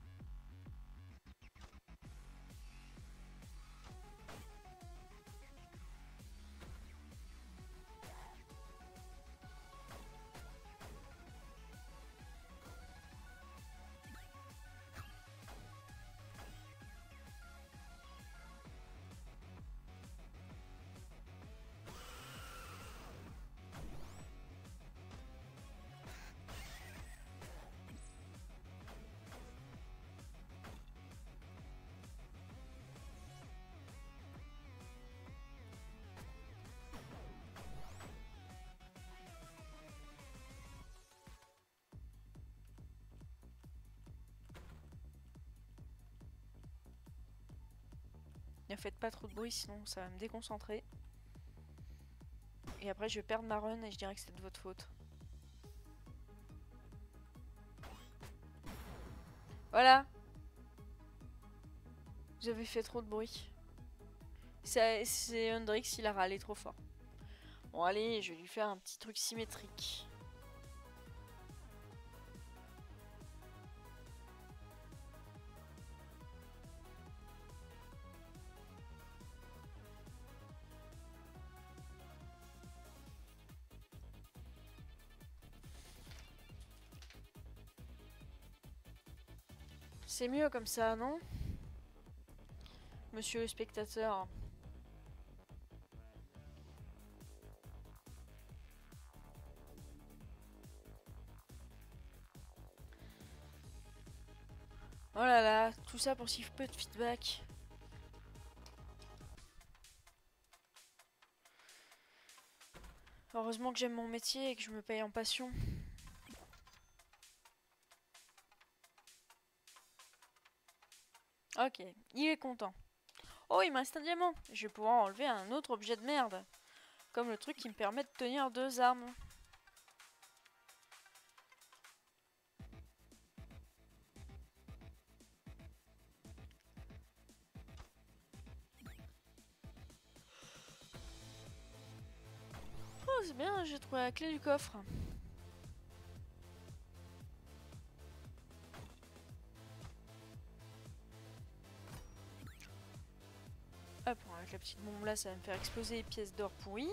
Ne faites pas trop de bruit, sinon ça va me déconcentrer. Et après, je vais perdre ma run et je dirais que c'est de votre faute. Voilà. Vous avez fait trop de bruit. C'est Hendrix, il a râlé trop fort. Bon, allez, je vais lui faire un petit truc symétrique. C'est mieux comme ça, non? Monsieur le spectateur. Oh là là, tout ça pour si peu de feedback. Heureusement que j'aime mon métier et que je me paye en passion. Ok, il est content. Oh, il me reste un diamant. Je vais pouvoir enlever un autre objet de merde. Comme le truc qui me permet de tenir 2 armes. Oh, c'est bien, j'ai trouvé la clé du coffre. Hop, avec la petite bombe là, ça va me faire exploser les pièces d'or pourries.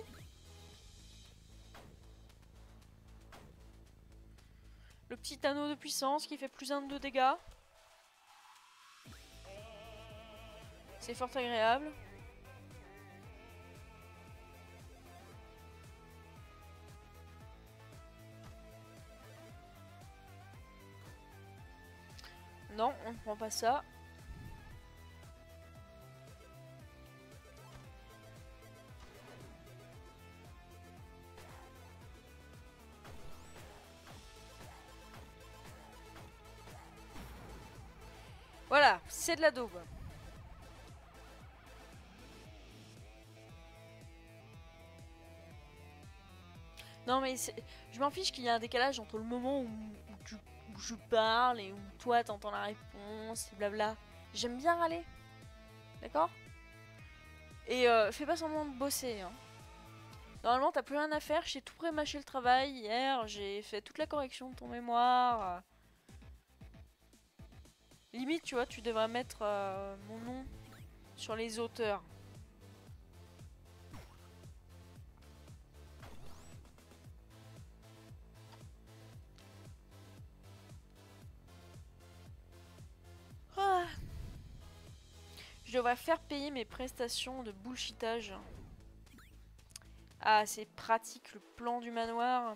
Le petit anneau de puissance qui fait plus 1 de dégâts. C'est fort agréable. Non, on ne prend pas ça. Voilà, c'est de la daube. Non mais je m'en fiche qu'il y a un décalage entre le moment où je parle et où toi t'entends la réponse et blabla. J'aime bien râler. D'accord? Et fais pas semblant de bosser. Hein. Normalement, t'as plus rien à faire. J'ai tout pré-mâché le travail. Hier, j'ai fait toute la correction de ton mémoire. Limite, tu vois, tu devrais mettre mon nom sur les auteurs. Ah. Je devrais faire payer mes prestations de bullshitage. Ah, c'est pratique le plan du manoir.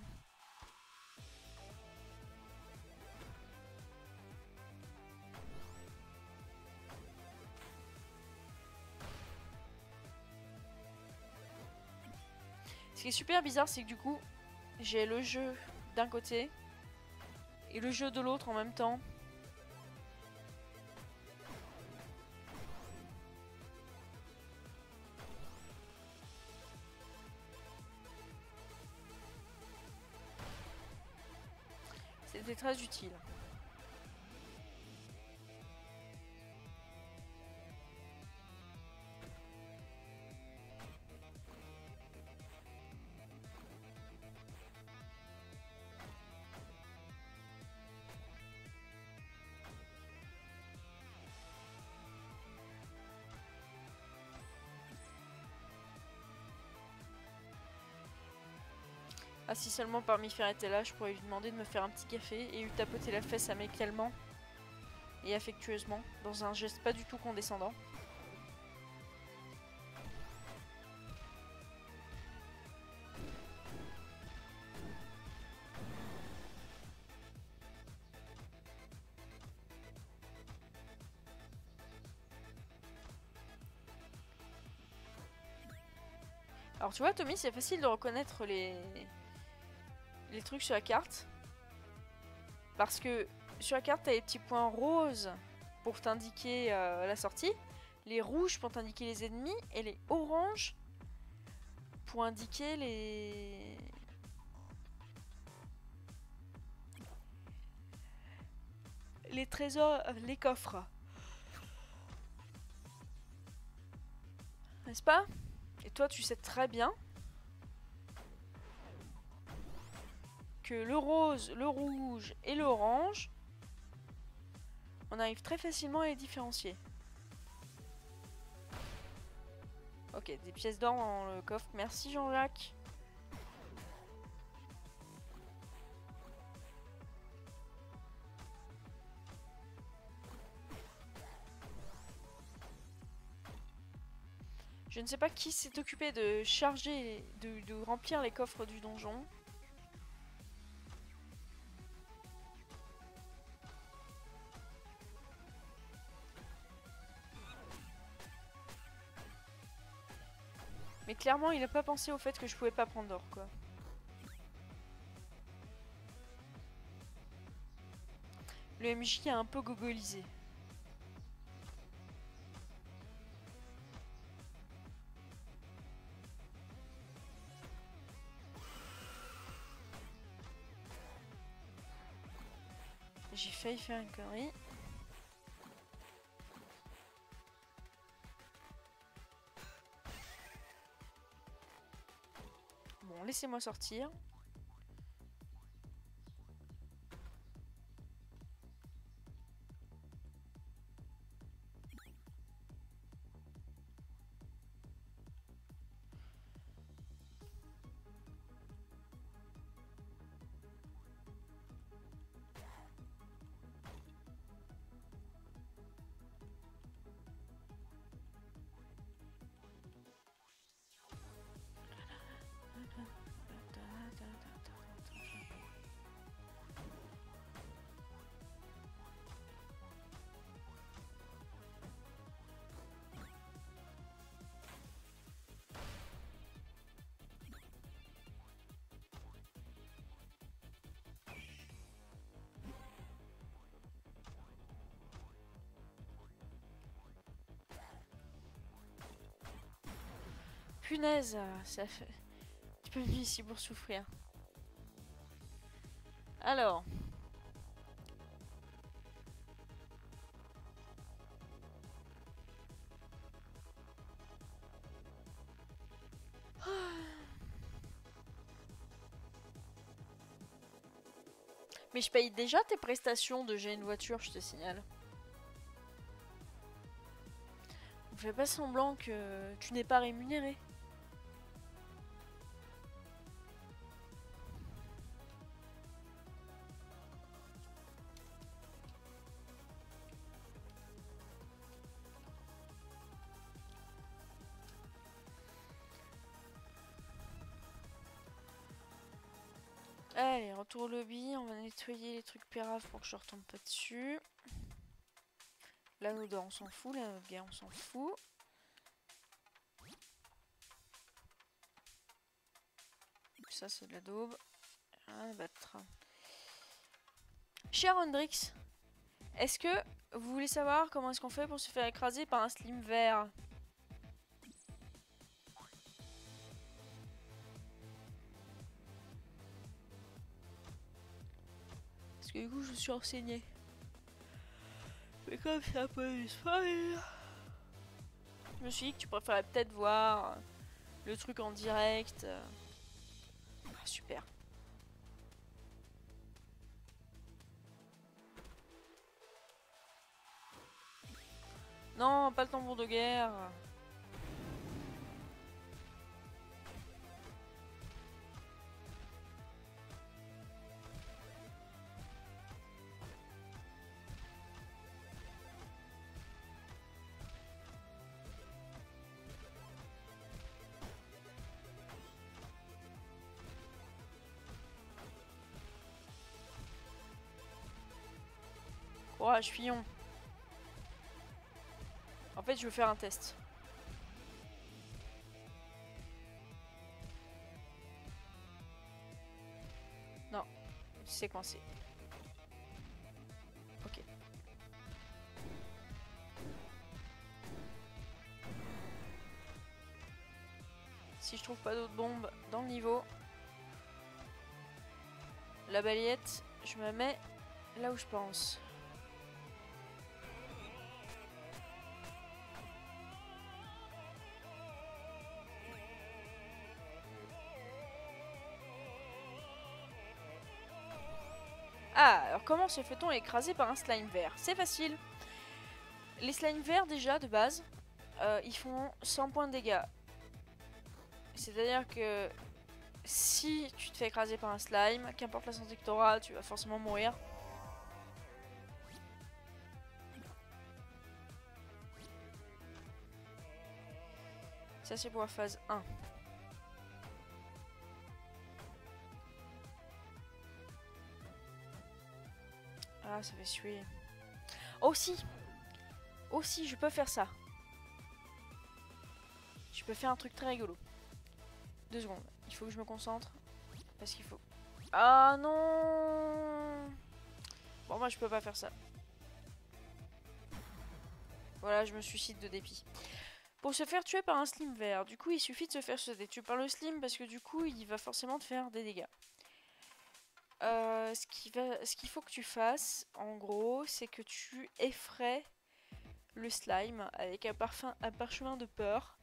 Ce qui est super bizarre, c'est que du coup, j'ai le jeu d'un côté et le jeu de l'autre en même temps. C'était très utile. Ah, si seulement Parmifer était là, je pourrais lui demander de me faire un petit café et lui tapoter la fesse amicalement et affectueusement, dans un geste pas du tout condescendant. Alors tu vois Tommy, c'est facile de reconnaître les trucs sur la carte. Parce que sur la carte, t'as les petits points roses pour t'indiquer la sortie, les rouges pour t'indiquer les ennemis, et les oranges pour indiquer les trésors, les coffres. N'est-ce pas? Et toi, tu sais très bien que le rose, le rouge et l'orange, on arrive très facilement à les différencier. Ok, des pièces d'or dans le coffre. Merci Jean-Jacques. Je ne sais pas qui s'est occupé de charger, de remplir les coffres du donjon. Mais clairement, il n'a pas pensé au fait que je pouvais pas prendre d'or, quoi. Le MJ a un peu gogolisé. J'ai failli faire une connerie. Bon, laissez-moi sortir. Punaise, ça fait... Tu peux venir ici pour souffrir. Alors... Mais je paye déjà tes prestations de j'ai une voiture, je te signale. On fait pas semblant que tu n'es pas rémunéré. Allez, retour au lobby, on va nettoyer les trucs péraves pour que je retombe pas dessus. L'anneau d'or on s'en fout, l'anneau de guerre on s'en fout. Ça c'est de la daube. Rien à battre. Cher Hendrix, est-ce que vous voulez savoir comment est-ce qu'on fait pour se faire écraser par un slim vert? Parce que du coup je me suis renseignée. Mais comme c'est un peu du spoil, je me suis dit que tu préférais peut-être voir le truc en direct. Ah, super. Non, pas le tambour de guerre. Courage, fillon. En fait, je veux faire un test. Non, c'est coincé. Ok. Si je trouve pas d'autres bombes dans le niveau, la balayette, je me mets là où je pense. Ah, alors comment se fait-on écraser par un slime vert? C'est facile. Les slimes verts déjà de base, ils font 100 points de dégâts. C'est-à-dire que si tu te fais écraser par un slime, qu'importe la santé que tu auras, tu vas forcément mourir. Ça c'est pour la phase 1. Ah, ça fait suer. Aussi, je peux faire ça. Je peux faire un truc très rigolo. 2 secondes, il faut que je me concentre. Parce qu'il faut... Ah non! Bon, moi je peux pas faire ça. Voilà, je me suicide de dépit. Pour se faire tuer par un slim vert, du coup il suffit de se faire tuer par le slim parce que du coup il va forcément te faire des dégâts. Ce qu'il faut que tu fasses, en gros, c'est que tu effraies le slime avec un parchemin de peur.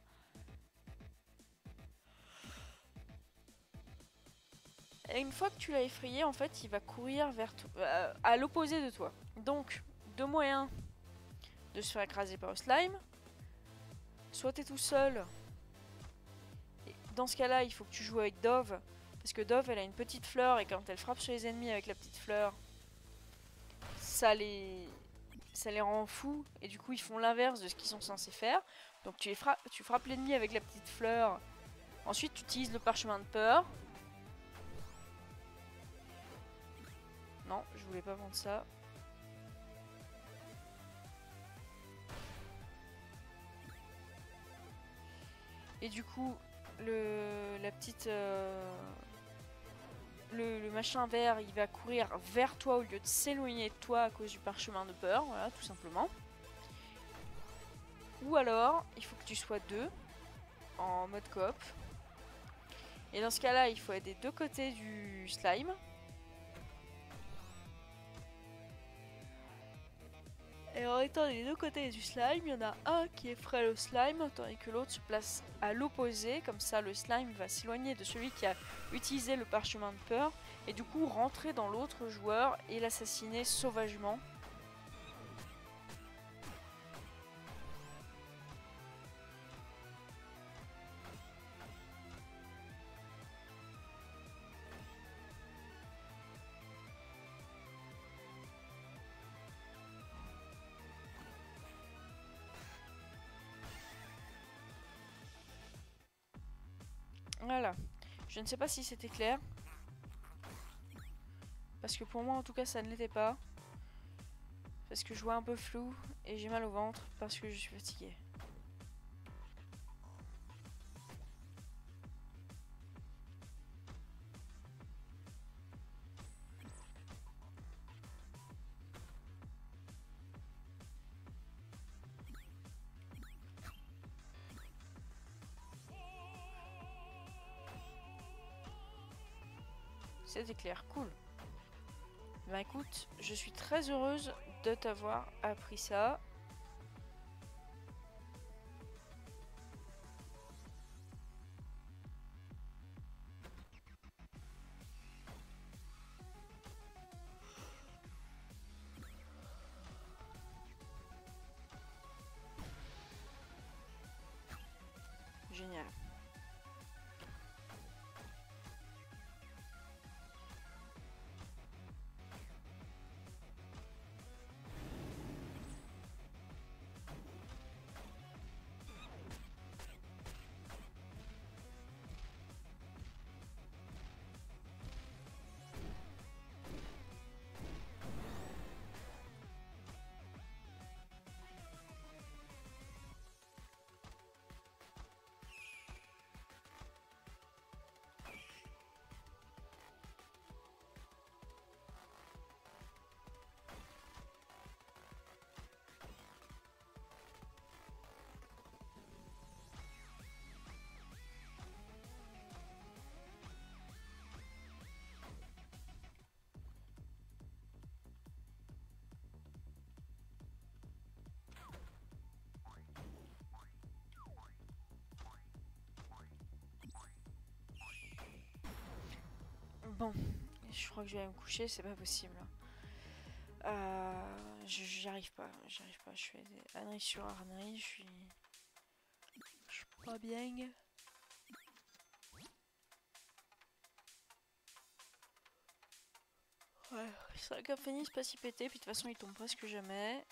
Et une fois que tu l'as effrayé, en fait, il va courir vers toi, à l'opposé de toi. Donc, 2 moyens de se faire écraser par le slime. Soit t'es tout seul. Et dans ce cas-là, il faut que tu joues avec Dove. Parce que Dove, elle a une petite fleur et quand elle frappe sur les ennemis avec la petite fleur, ça les rend fous. Et du coup, ils font l'inverse de ce qu'ils sont censés faire. Donc tu frappes l'ennemi avec la petite fleur. Ensuite, tu utilises le parchemin de peur. Non, je voulais pas vendre ça. Et du coup, la petite... Le machin vert, il va courir vers toi au lieu de s'éloigner de toi à cause du parchemin de peur, voilà, tout simplement. Ou alors, il faut que tu sois 2 en mode coop. Et dans ce cas-là, il faut être des 2 côtés du slime. Et en étant des deux côtés du slime, il y en a un qui effraie le slime, tandis que l'autre se place à l'opposé. Comme ça, le slime va s'éloigner de celui qui a utilisé le parchemin de peur, et du coup rentrer dans l'autre joueur et l'assassiner sauvagement. Voilà, je ne sais pas si c'était clair, parce que pour moi en tout cas ça ne l'était pas, parce que je vois un peu flou et j'ai mal au ventre parce que je suis fatiguée. C'était clair, cool. Bah écoute, je suis très heureuse de t'avoir appris ça. Génial. Bon, je crois que je vais me coucher, c'est pas possible. J'y arrive pas, je fais des âneries sur âneries, je suis pas bien. Ouais, c'est vrai qu'Aphénis pas si pété, puis de toute façon il tombe presque jamais.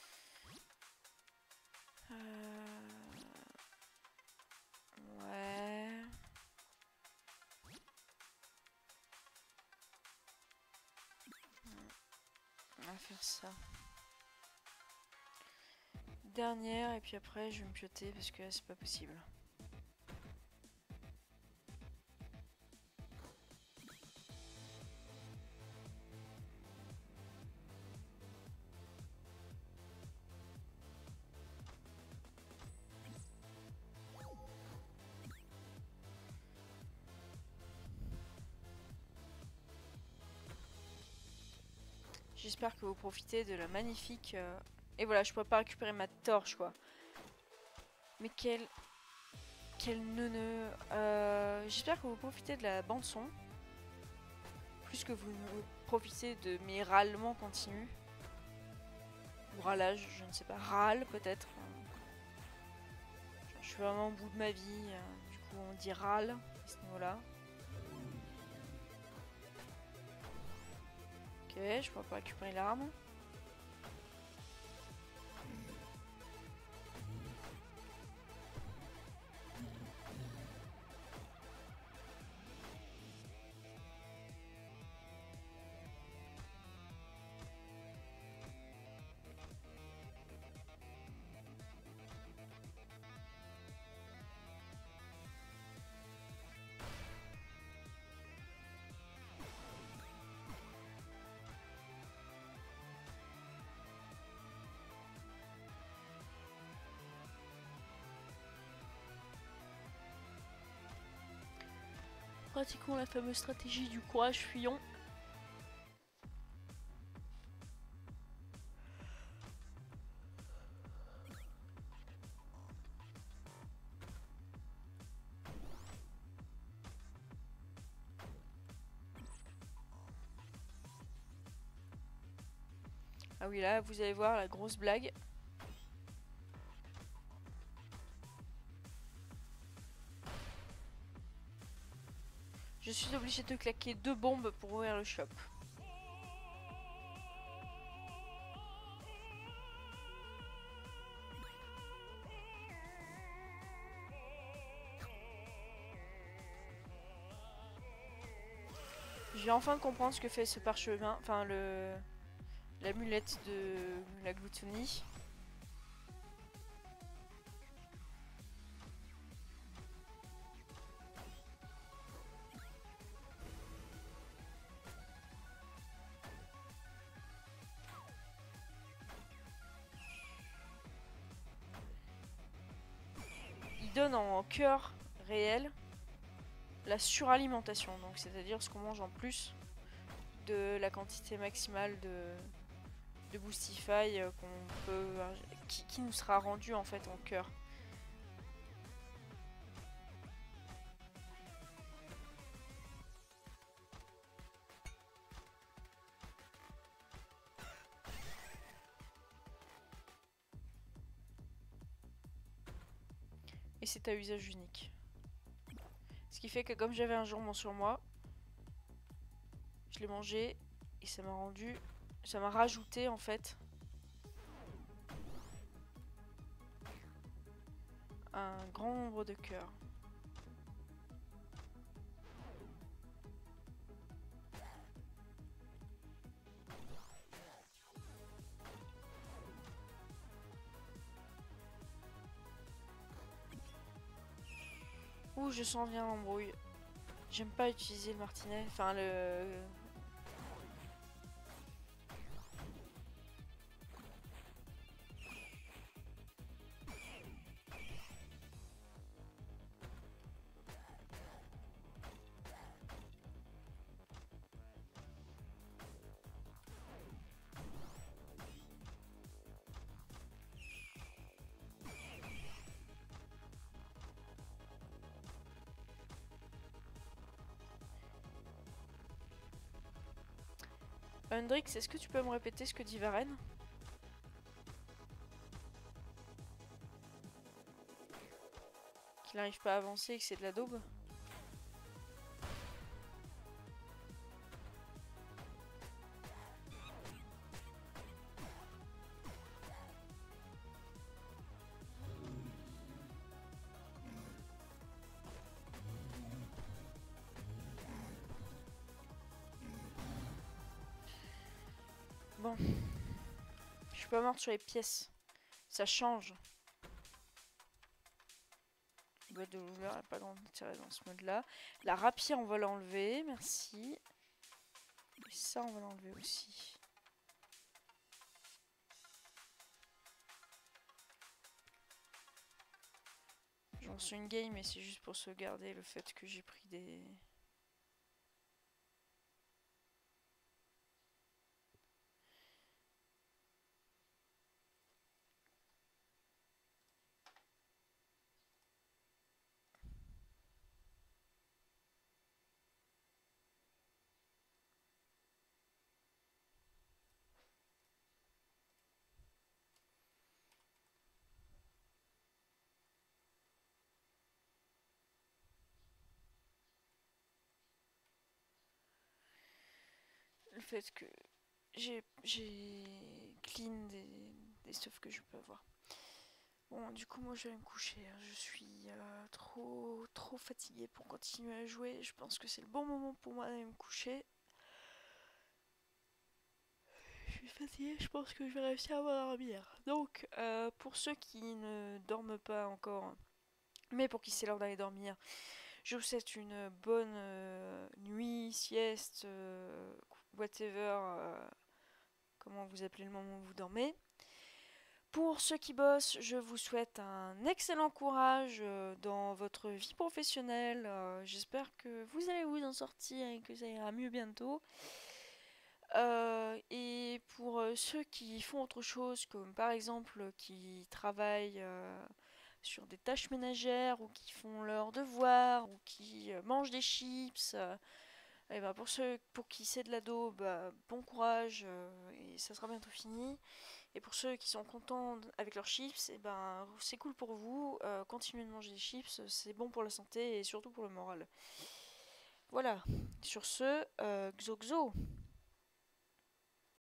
Ouais. On va faire ça. Dernière, et puis après je vais me pioter parce que là c'est pas possible. J'espère que vous profitez de la magnifique... Et voilà, je pourrais pas récupérer ma torche, quoi. Mais quel neuneu. J'espère que vous profitez de la bande-son. Plus que vous profitez de mes râlements continus. Ou râlage, je ne sais pas. Râle, peut-être. Je suis vraiment au bout de ma vie. Du coup, on dit râle à ce niveau-là. Ok, je pourrais pas récupérer l'arme. Pratiquons la fameuse stratégie du courage fuyant. Ah oui, là, vous allez voir la grosse blague. Je suis obligée de claquer 2 bombes pour ouvrir le shop. Je viens enfin de comprendre ce que fait ce parchemin, enfin l'amulette de la gloutonie. Il donne en cœur réel la suralimentation, donc c'est-à-dire ce qu'on mange en plus de la quantité maximale de Boostify qui nous sera rendu en fait en cœur. Et c'est à usage unique. Ce qui fait que comme j'avais un jambon sur moi, je l'ai mangé et ça m'a rajouté en fait un grand nombre de cœurs. Ouh, je sens bien l'embrouille. J'aime pas utiliser le martinet, enfin le... Hendrix, est-ce que tu peux me répéter ce que dit Varenne? Qu'il n'arrive pas à avancer et que c'est de la daube? Bon. Je suis pas morte sur les pièces. Ça change. Boîte de douleur, elle n'a pas grand intérêt dans ce mode-là. La rapière, on va l'enlever, merci. Et ça, on va l'enlever aussi. J'en suis une game, mais c'est juste pour sauvegarder le fait que j'ai pris des... Le fait que j'ai clean des stuffs que je peux avoir. Bon, du coup, moi, je vais me coucher. Je suis trop fatiguée pour continuer à jouer. Je pense que c'est le bon moment pour moi d'aller me coucher. Je suis fatiguée, je pense que je vais réussir à m'endormir. Donc, pour ceux qui ne dorment pas encore, mais pour qui c'est l'heure d'aller dormir, je vous souhaite une bonne nuit, sieste, whatever, comment vous appelez le moment où vous dormez. Pour ceux qui bossent, je vous souhaite un excellent courage dans votre vie professionnelle. J'espère que vous allez vous en sortir et que ça ira mieux bientôt. Et pour ceux qui font autre chose, comme par exemple qui travaillent sur des tâches ménagères ou qui font leurs devoirs ou qui mangent des chips, Et bah pour ceux pour qui c'est de l'ado, bah, bon courage et ça sera bientôt fini. Et pour ceux qui sont contents avec leurs chips, et ben c'est cool pour vous. Continuez de manger des chips, c'est bon pour la santé et surtout pour le moral. Voilà. Sur ce, xo xo.